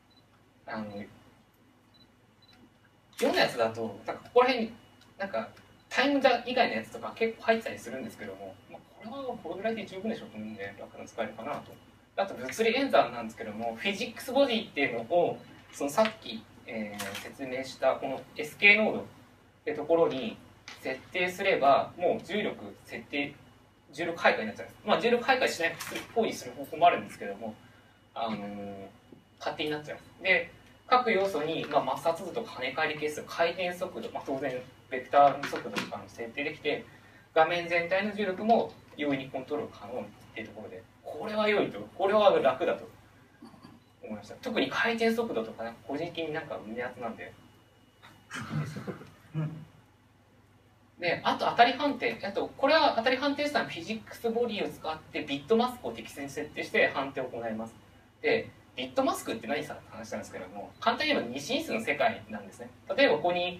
Speaker 11: 世のやつだとなんかここら辺になんかタイム以外のやつとか結構入ってたりするんですけども、これはこれぐらいで十分でしょうと思うんで楽な使えるかなと。あと物理演算なんですけども、フィジックスボディっていうのをそのさっき、説明したこの SK ノードってところに設定すればもう重力徘徊になっちゃうんです。重力徘徊しない方にする方法もあるんですけども、勝手になっちゃうんです。で、各要素に、摩擦度とか跳ね返り係数、回転速度、当然ベクターの速度とかに設定できて、画面全体の重力も容易にコントロール可能っていうところで、これは良いと、これは楽だと思いました。特に回転速度とか、個人的になんか胸熱なんで。で、あと当たり判定、これは当たり判定したのはフィジックスボディを使ってビットマスクを適切に設定して判定を行います。で、ビットマスクって何さって話なんですけども、簡単に言えば2進数の世界なんですね。例えばここに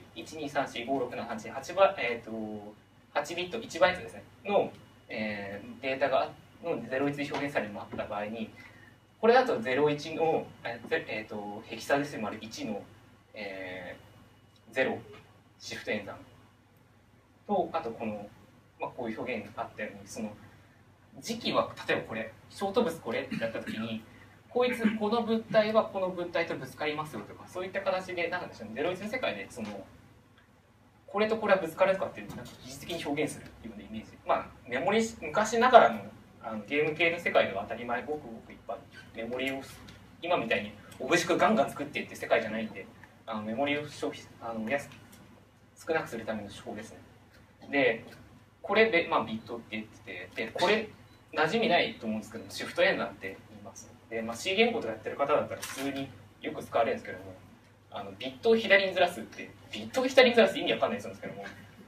Speaker 11: 123456788ビット1バイトですねの、データがの01で表現されるのがあった場合に、これだと01の、ヘキサデシマル1の、0シフト演算と、あとこの、こういう表現があったように、その時期は例えばこれショートブスこれってやった時にこの物体はこの物体とぶつかりますよとか、そういった形でなんでしょうね、01の世界でこれとこれはぶつかるとかっていうのを技術的に表現するっていうようなイメージ。メモリ昔ながらのゲーム系の世界では当たり前、ごくごく一般メモリを今みたいにオブジェクトガンガン作ってっていう世界じゃないんで、メモリを消費少なくするための手法ですね。で、これで、ビットって言ってて、でこれ馴染みないと思うんですけど、シフト演算って言います。で、C 言語とかやってる方だったら普通によく使われるんですけども、ビットを左にずらすって、ビットを左にずらす意味わかんないんですけども、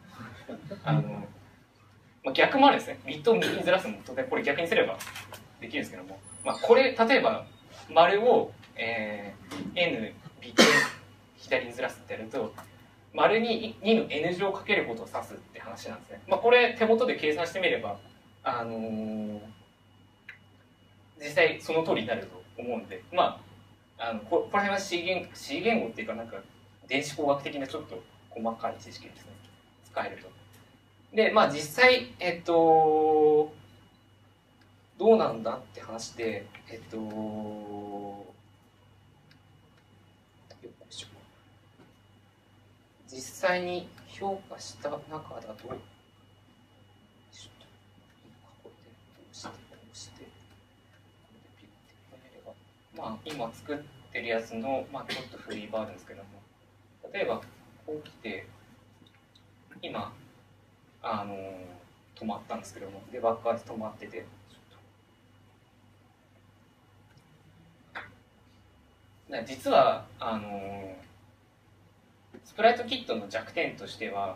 Speaker 11: 逆もあるんですね。ビットを右にずらすのも当然これ逆にすればできるんですけども、これ例えば丸を、N ビットに左にずらすってやると、丸に2の N 乗をかけることを指すって話なんですね。これ手元で計算してみれば、実際その通りになると思うんで、この辺は C 言語っていうか、なんか電子工学的なちょっと細かい知識ですね、使えると。 で、まあ実際、どうなんだって話で、実際に評価した中だと、まあ今作ってるやつの、まあ、ちょっと古いバージョンですけども、例えばこう来て今止まったんですけども、デバッガーで止まってて、実はスプライトキットの弱点としては、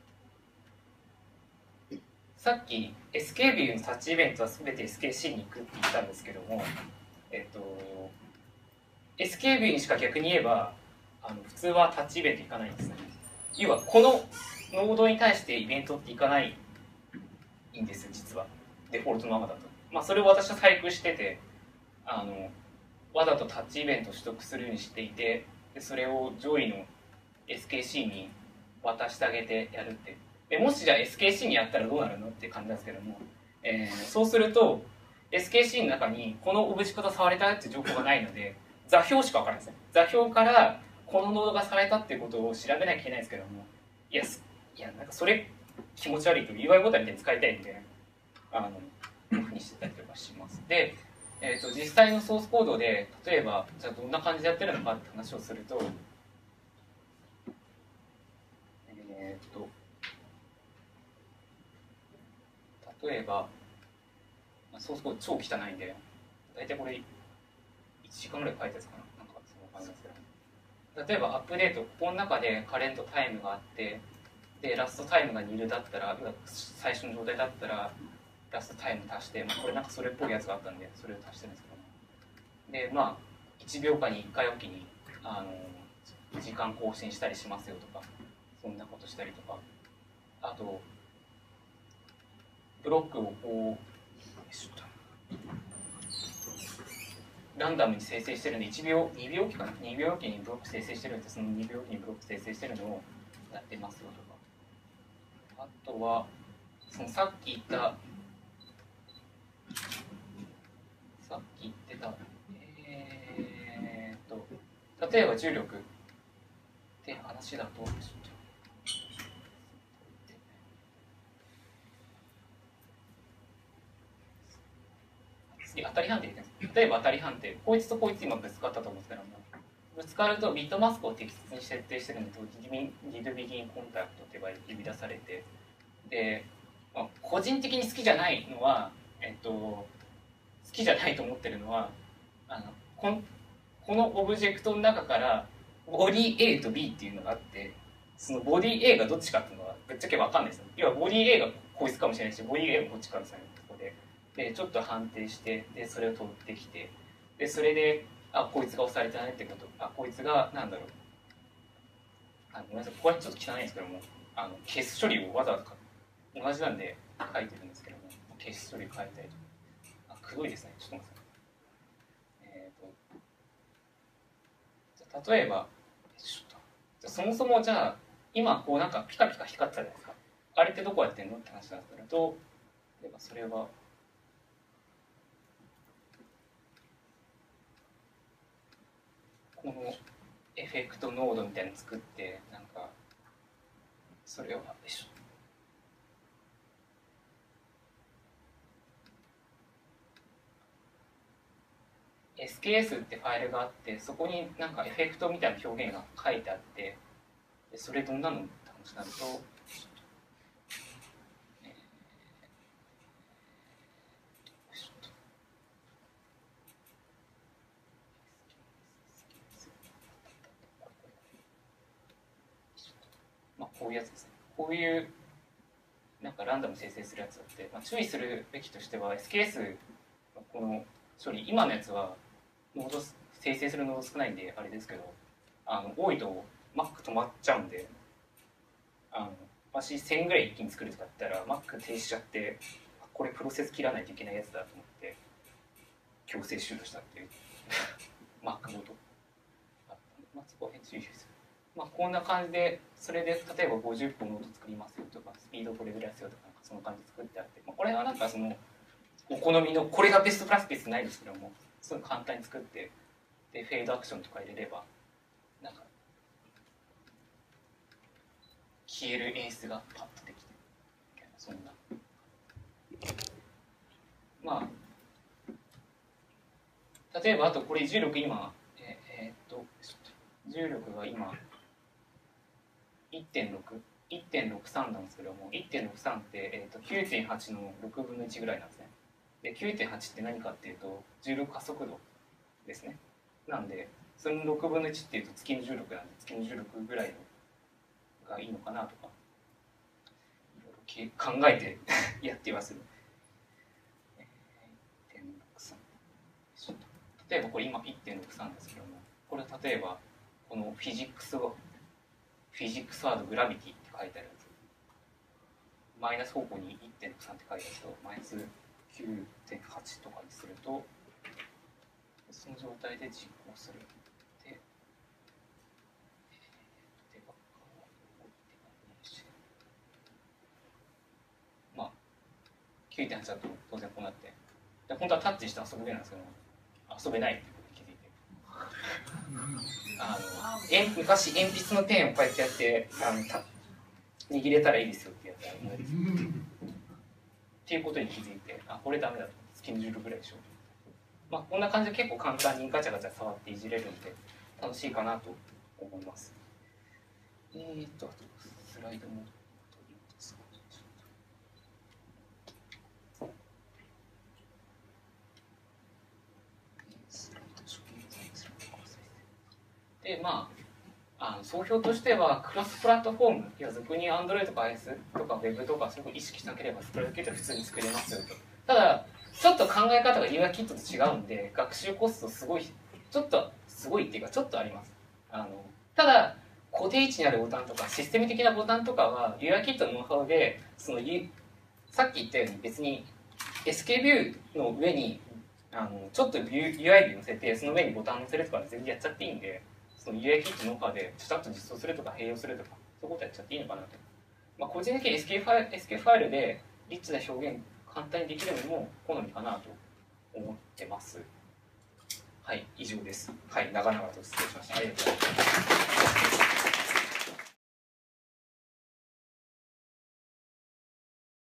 Speaker 11: さっき SK ビューのタッチイベントは全て SKC に行くって言ったんですけども、SK ビューにしか逆に言えば普通はタッチイベント行かないんですね。要はこのノードに対してイベントって行かないんですよ、実はデフォルトのままだと。まあそれを私は細工してて、わざとタッチイベントを取得するようにしていて、でそれを上位の SKC に渡してあげてやるって。でもしじゃあ SKC にやったらどうなるのって感じなんですけども、そうすると SKC の中にこのオブジェクトされたっていう情報がないので、座標しか分からないですね。座標からこのノードがされたっていうことを調べなきゃいけないんですけども、いやなんかそれ気持ち悪いと UI ボタンみたいに使いたいんでオフにしてたりとかします。で、実際のソースコードで例えばじゃあどんな感じでやってるのかって話をすると、例えばソースコード超汚いんで、大体これ1時間ぐらい書いたやつかな、なんかそんな感じですけど、例えばアップデート、ここの中でカレントタイムがあって、でラストタイムがニルだったら、最初の状態だったらラストタイム足して、まあ、これなんかそれっぽいやつがあったんでそれを足してるんですけど、でまあ1秒間に1回おきに時間更新したりしますよとか、そんなことしたりとか、あとブロックをこうランダムに生成してるんで、2秒おきかな、2秒おきにブロック生成してるんで、その2秒おきにブロック生成してるのをやってますよとか、あとはそのさっき言ってた例えば重力って話だと、次当たり判定です。例えば当たり判定、こいつとこいつ今ぶつかったと思うんですけども、ぶつかるとビットマスクを適切に設定してるのとディドビギンコンタクトって呼び出されて、で、まあ、個人的に好きじゃないのは、好きじゃないと思ってるのはこのオブジェクトの中からボディ A と B っていうのがあって、そのボディ A がどっちかっていうのはぶっちゃけ分かんないですよ。要はボディ A がこいつかもしれないし、ボディ A がこっちかもしれないところでちょっと判定して、でそれを取ってきて、でそれでこいつが押されてないってこと、こいつがなんだろう、ごめんなさい、ここはちょっと汚いんですけども、消す処理をわざわざ同じなんで書いてるんですけども、消す処理を書いたりとか、くどいですね、ちょっと待ってください。例えばそもそもじゃあ今こうなんかピカピカ光ってたじゃないですか、あれってどこやってんのって話だったらと、例えばそれはこのエフェクトノードみたいなの作って、なんかそれをSKS ってファイルがあって、そこになんかエフェクトみたいな表現が書いてあって、でそれどんなのって話になると、まあこういうやつですね。こういうなんかランダム生成するやつだって、まあ、注意するべきとしては SKS のこの処理、今のやつはノード生成するノード少ないんであれですけど、多いと Mac 止まっちゃうんで、私1000ぐらい一気に作るとかって言ったら Mac 停止しちゃって、これプロセス切らないといけないやつだと思って強制終了したっていうMac ごと、まあ、そこは注意です。まあこんな感じでそれで例えば50本ノート作りますよとか、スピードこれぐらいですよとか、その感じで作ってあって、これはなんかそのお好みの、これがベストプラスピースないですけども、すごい簡単に作って、でフェードアクションとか入れればなんか消える演出がパッとできて、そんなまあ例えばあとこれ重力今重力が今 1.63 なんですけども、 1.63 って、9.8 の6分の1ぐらいなんですね。で 9.8 って何かっていうと重力加速度ですね。なんでその6分の1っていうと月の重力なんで、月の重力ぐらいのがいいのかなとかいろいろ考えてやっています。例えばこれ今 1.63 ですけども、これ例えばこのフィジックスワードグラビティって書いてあるやつ、マイナス方向に 1.63 って書いてあるとマイナス 9.8 とかにすると、その状態で実行する。でまあ 9.8 だと当然こうなって、で本当はタッチして遊べるんですけど遊べないってことに気づいて、昔鉛筆のペンをこうやってやって握れたらいいですよってやったらっていうことに気づいて、これダメだと、月の重力ぐらいでしょ。まあこんな感じで結構簡単にガチャガチャ触っていじれるんで楽しいかなと思います。あとスライドもで、まあ総評としてはクロスプラットフォーム、いや俗に Android とか iOS とか Web とかすごく意識しなければそれだけで普通に作れますよと。ただちょっと考え方が UIKit と違うんで学習コストすごいっていうかちょっとあります。ただ固定位置にあるボタンとかシステム的なボタンとかは UIKit のノウハウでさっき言ったように別に SK ビューの上にちょっと UI ビュー乗せてその上にボタン乗せるとか全然やっちゃっていいんで、その UIKit のノウハウでちゃんと実装するとか併用するとかそういうことやっちゃっていいのかなと。個人的に SK ファイルでリッチな表現簡単にできるのも好みかなと思ってます。はい、以上です。はい、長々と失礼しました。ありがとうございます。